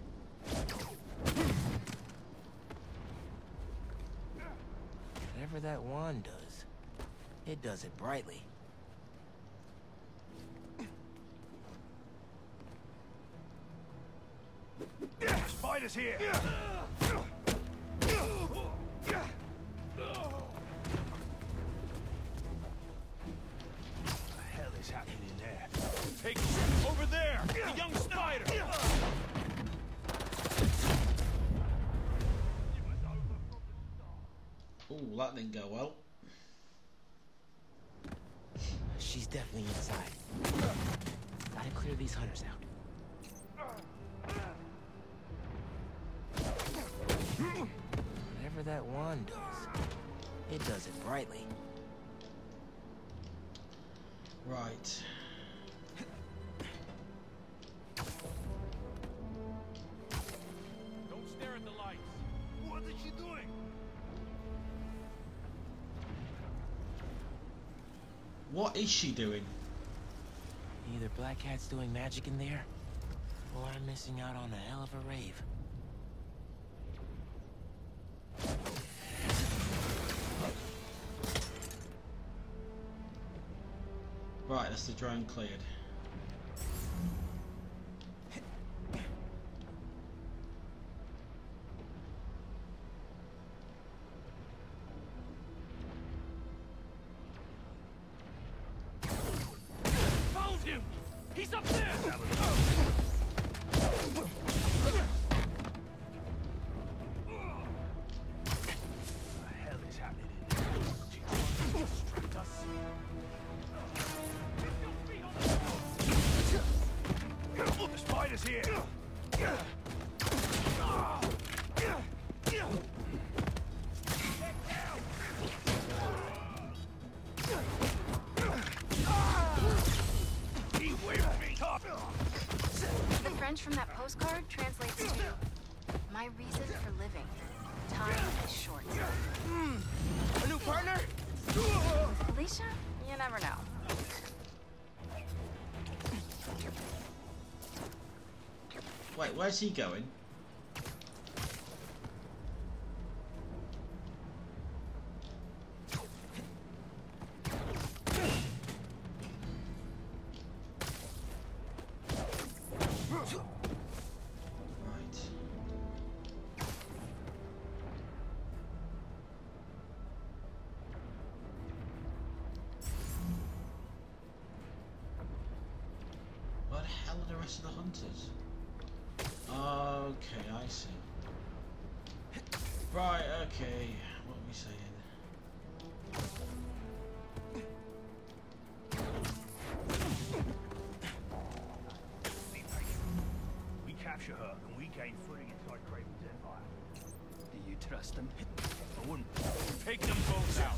Whatever that wand does, it does it brightly. Spider's here! What the hell is happening in there? Take over there! The young spider! Ooh, that didn't go well. She's definitely inside. Gotta clear these hunters out. Whatever that wand does, it does it brightly. Right. Don't stare at the lights! What is she doing? What is she doing? Either Black Cat's doing magic in there, or I'm missing out on a hell of a rave. Right, that's the drone cleared. Found him! He's up there! What the hell is happening in there? She trying to distract us? The spider's here! The French from that postcard translates to my reason for living. Time is short. A new partner? With Alicia, you never know. Wait, where's he going? Right. rest of the hunters. Okay, I see. Right, okay. What are we saying? We capture her, and we gain footing inside Kraven's empire. Do you trust him? I wouldn't. Take them both out.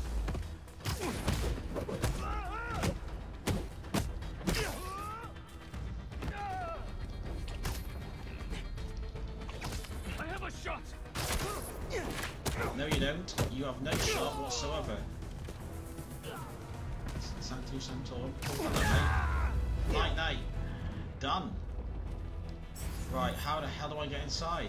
I have a shot. No, you don't. You have no shot whatsoever. Santu Santorum. Night night. Done. Right, how the hell do I get inside?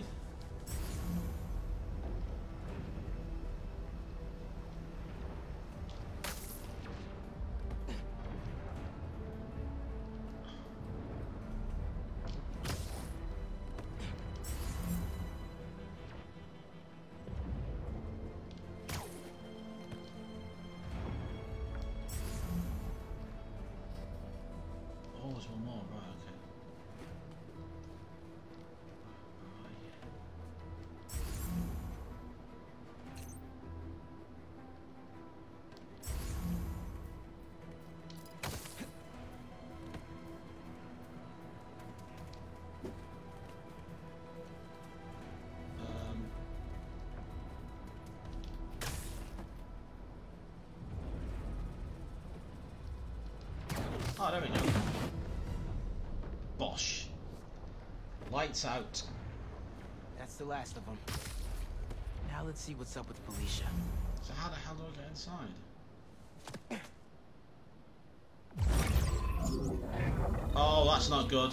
Oh, there's one more, right, okay. Oh, there we go. Bosh. Lights out. That's the last of them. Now let's see what's up with Felicia. So how the hell do I get inside? Oh, that's not good.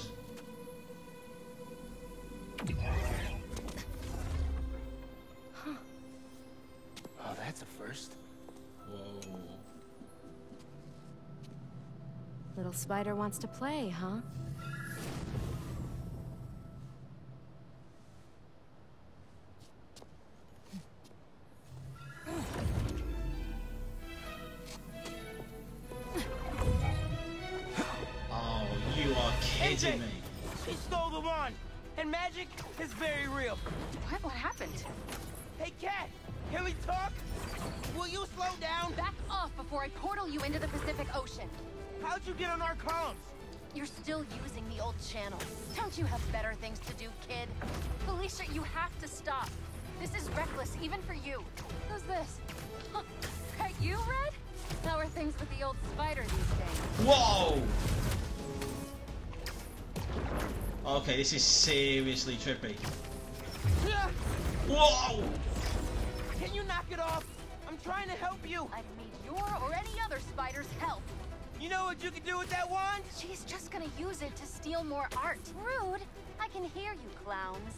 Oh, that's a first. Whoa. Little spider wants to play, huh? Oh, you are kidding me. She stole the wand, and magic is very real. What happened? Hey, Cat, can we talk? Will you slow down? Back off before I portal you into the Pacific Ocean. How'd you get on our comms? You're still using the old channel. Don't you have better things to do, kid? Felicia, you have to stop. This is reckless, even for you. Who's this? Huh. That you, Red? How are things with the old spider these days? Whoa! Okay, this is seriously trippy. Whoa! Can you knock it off? I'm trying to help you. I need your or any other spider's help. You know what you can do with that wand? She's just gonna use it to steal more art. Rude. I can hear you, clowns.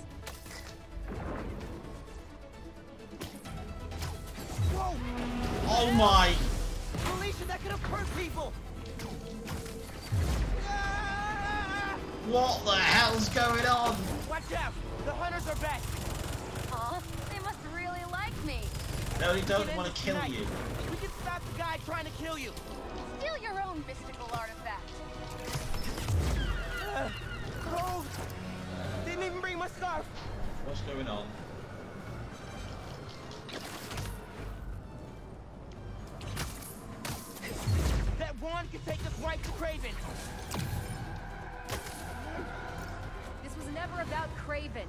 Whoa! Oh my! Felicia, that could have hurt people. What the hell's going on? Watch out! The hunters are back. Huh? They must really like me. No, they don't want to kill you. We can stop the guy trying to kill you. Steal your own mystical artifact. Cold. Didn't even bring my scarf. What's going on? That wand can take us right to Kraven. This was never about Kraven.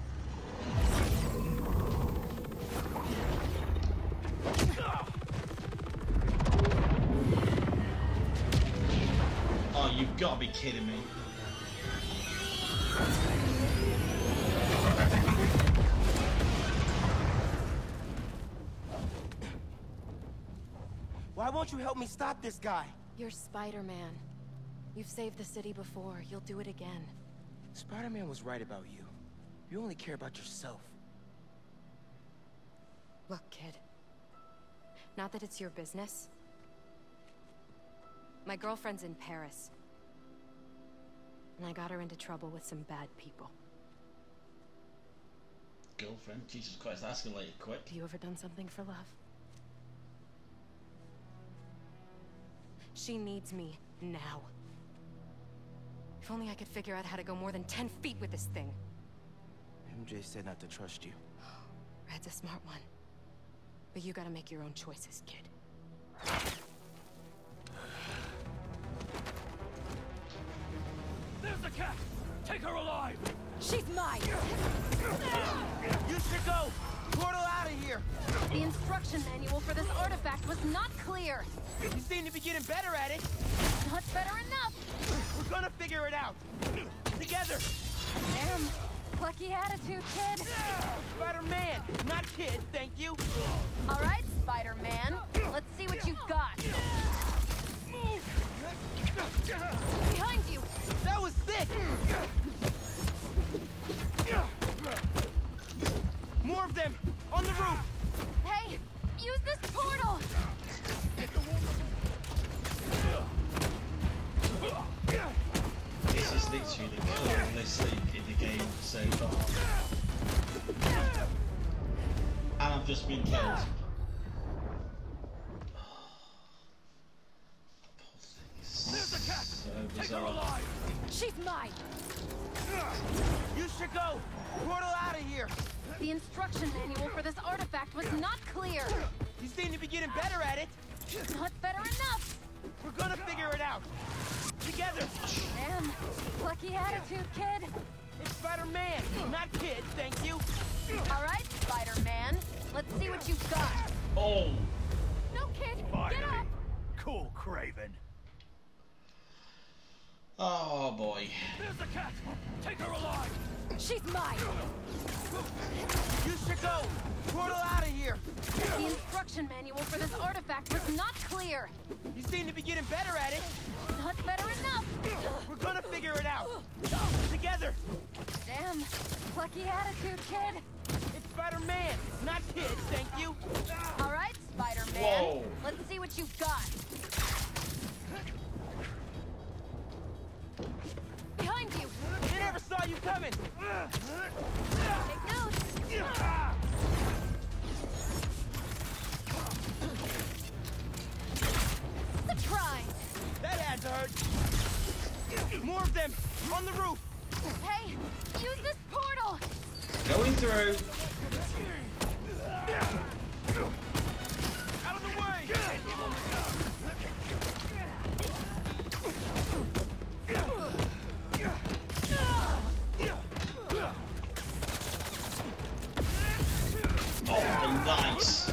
Oh, you've got to be kidding me. Why won't you help me stop this guy? You're Spider-Man. You've saved the city before. You'll do it again. Spider-Man was right about you. You only care about yourself. Look, kid. Not that it's your business. My girlfriend's in Paris. And I got her into trouble with some bad people. Girlfriend? Jesus Christ, that's escalated quick. Have you ever done something for love? She needs me now. If only I could figure out how to go more than 10 feet with this thing. MJ said not to trust you. Red's a smart one. But you gotta make your own choices, kid. There's the cat! Take her alive! She's mine! You should go! Portal out of here! The instruction manual for this artifact was not clear! You seem to be getting better at it! Not better enough! We're gonna figure it out! Together! Damn! Plucky attitude, kid! Spider-Man, not kid, thank you! Alright, Spider-Man. Let's see what you've got. Behind you! That was sick! More of them! On the roof! Hey! Use this portal! This is literally the coolest thing in the game so far. And I've just been killed. There's the cat! So Take her bizarre. alive! She's mine! You should go! Portal out of here! The instruction manual for this artifact was not clear! You seem to be getting better at it! Not better enough! We're gonna figure it out! Together! Damn! Plucky attitude, kid! It's Spider-Man, not kid, thank you! Alright, Spider-Man. Let's see what you've got. Oh! No, kid! Get Finally. up! Cool, Craven. Oh boy. There's the cat! Take her alive! She's mine! You should go! Portal out of here! The instruction manual for this artifact was not clear! You seem to be getting better at it! Not better enough! We're gonna figure it out! Together! Damn! Plucky attitude, kid! It's Spider-Man, not kid, thank you! Alright, Spider-Man. Whoa. Let's see what you've got. Behind you! They never saw you coming! Take notes! Surprise! That had to hurt! More of them! On the roof! Hey! Use this portal! Going through. Out of the way! Oh, nice.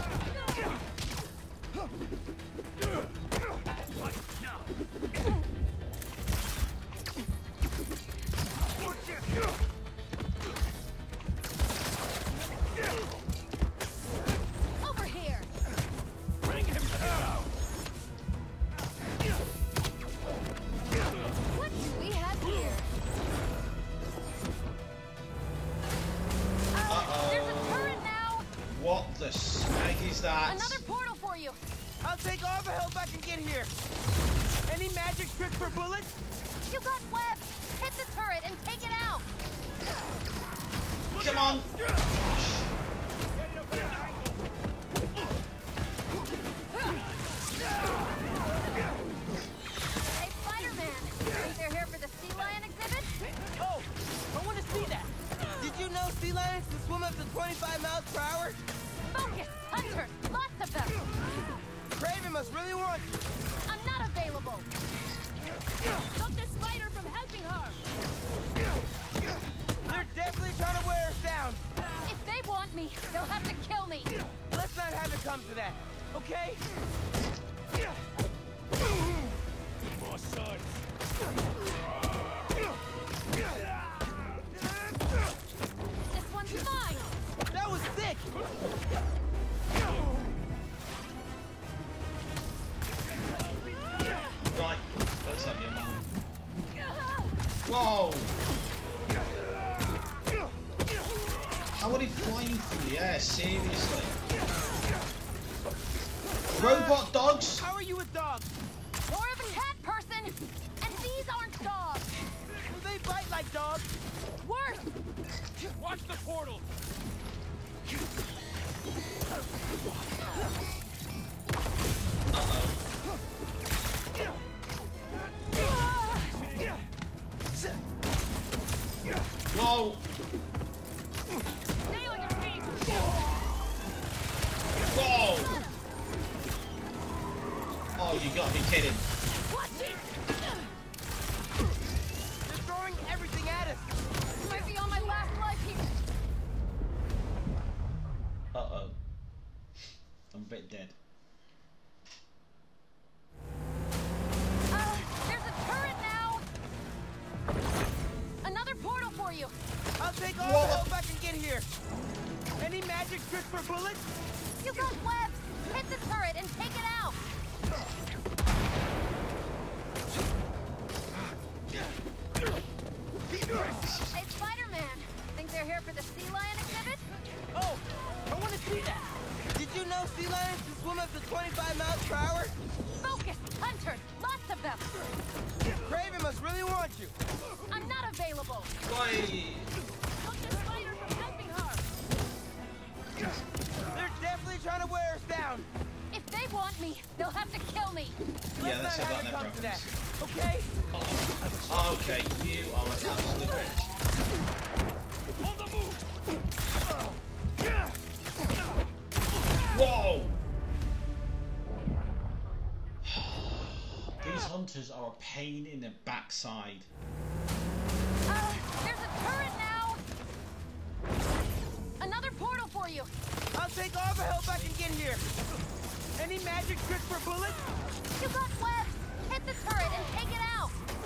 Over here! Bring him down! What do we have here? There's a turret now! What the smack is that? Another portal for you! I'll take all the help I can get here! Any magic tricks for bullets? You got webs! Hit the turret and take it out! Come on. Hey, Spider-Man! Think they're here for the sea lion exhibit? Oh, I want to see that! Did you know sea lions can swim up to 25 miles per hour? Focus! Hunter! Lots of them! Craven must really want you. I'm not available! Stop the spider from helping her! They're definitely trying to wear us down. If they want me, they'll have to kill me! Let's not have it come to that, okay? More sons! This one's mine! That was sick! Right. Let's have your man. Whoa. How are they flying through the air? Seriously. Robot dogs? How are you with dogs? More of a cat person! And these aren't dogs! Do they bite like dogs? Worse! Watch the portal! You gotta be kidding. They're throwing everything at us. Might be on my last life here. Uh-oh. I'm a bit dead. There's a turret now. Another portal for you. I'll take all the help I can get here. Any magic tricks for bullets? You got webs. Hit the turret and take it out. Hey, Spider-Man. Think they're here for the sea lion exhibit? Oh, I want to see that. Did you know sea lions can swim up to 25 miles per hour? Focus, hunters, lots of them. Kraven must really want you. I'm not available. Why? Stop the spider from helping her. They're definitely trying to wear us down. If they want me, they'll have to kill me. Yeah, Let's let's not have have it that come to that, reference. okay? Oh, okay, you are an absolute bitch. On the move! Whoa! These hunters are a pain in the backside. There's a turret now. Another portal for you. I'll take all the help I can get here. Any magic tricks for bullets? You got webs. Hit the turret and take it out.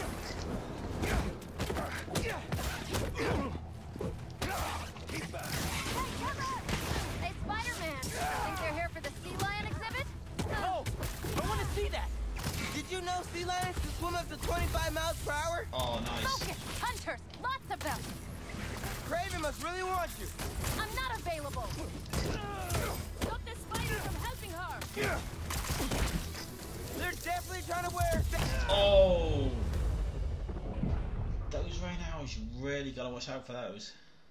Hey, Spider-Man. Think they're here for the sea lion exhibit? Oh, I want to see that. Did you know sea lions can swim up to 25 miles per hour? Oh, nice. Focus, hunters, lots of them. Kraven must really want you. I'm not available. Stop the spider from helping her. They're definitely trying to wear us down. Oh! Those right now, you really gotta watch out for those.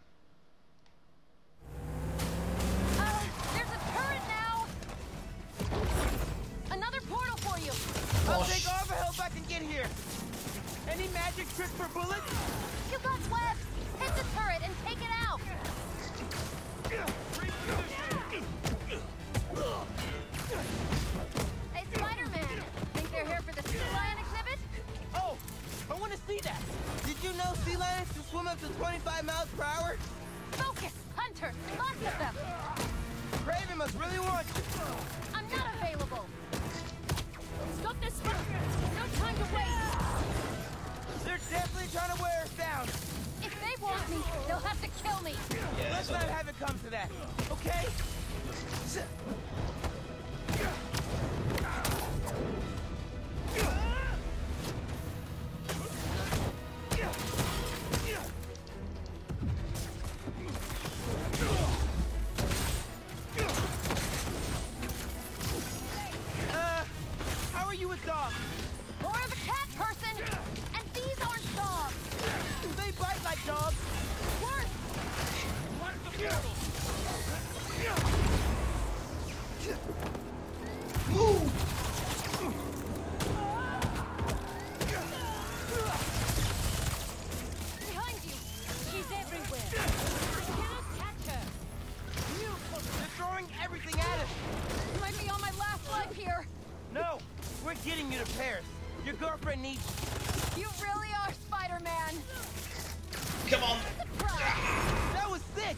There's a turret now. Another portal for you. I'll take all the help I can get here. Any magic tricks for bullets? You got webs. Hit the turret and take it out. Hey, Spider-Man. Think they're here for the sea lion exhibit? Oh, I want to see that. Did you know sea lions can swim up to 25 miles per hour? Focus, hunters, lots of them. Kraven must really want you. I'm not available. Stop this spider. No time to waste. They're definitely trying to wear us down. If they want me, they'll have to kill me. Yeah, Let's not have it come to that, okay? How are you with dogs? More of a cat person, and these aren't dogs. They bite like dogs. Worse. Mark the portal! Behind you. She's everywhere. I cannot catch her. They're throwing everything at us. Might be on my last life here. No, we're getting you to Paris. Your girlfriend needs you. You really are Spider-Man. Come on! That was sick!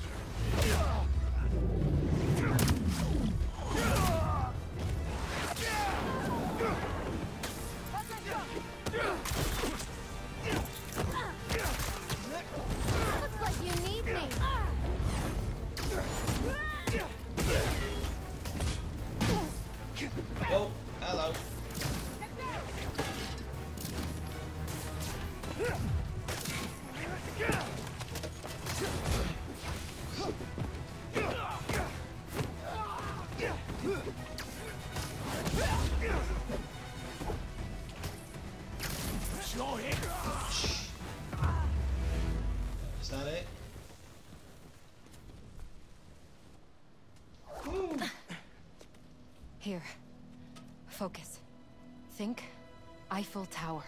Looks like you need me. Oh, hello. Is that it? Here. Focus. Think Eiffel Tower.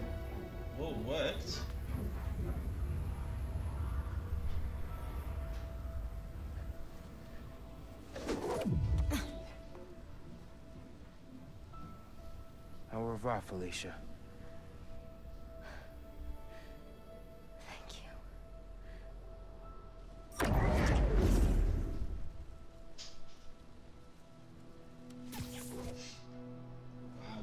Whoa, worked. revoir, Felicia. Thank you. Wow.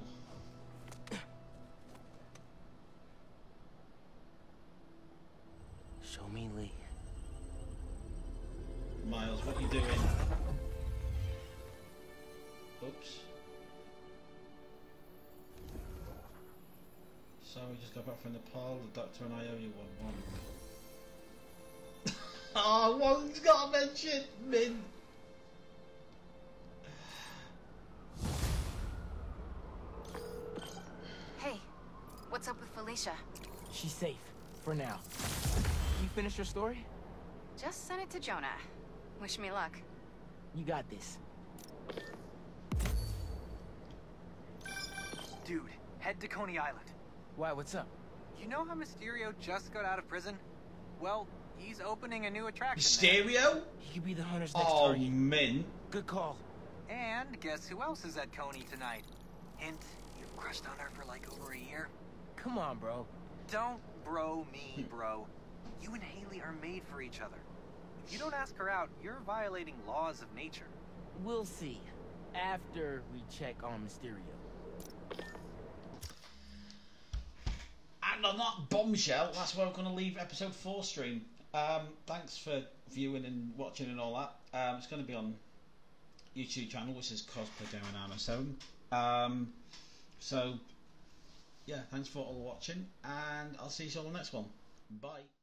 Show me Lee. Miles, what are you doing? Oops. So we just got back from Nepal, the doctor and I owe you one. Oh, one's got to mention Min. Hey, what's up with Felicia? She's safe, for now. You finished your story? Just sent it to Jonah. Wish me luck. You got this. Dude, head to Coney Island. Why, what's up? You know how Mysterio just got out of prison? Well, he's opening a new attraction Mysterio? He could be the Hunter's next Oh, target. Min. Good call. there. And guess who else is at Coney tonight? Hint, you've crushed on her for like over a year. Come on, bro. Don't bro me, bro. You and Haley are made for each other. If you don't ask her out, you're violating laws of nature. We'll see. After we check on Mysterio. And on that bombshell, that's where we're going to leave episode 4 stream. Thanks for viewing and watching and all that. It's going to be on YouTube channel, which is Cosplay Gamer 907. So, yeah, thanks for all watching, and I'll see you all on the next one. Bye.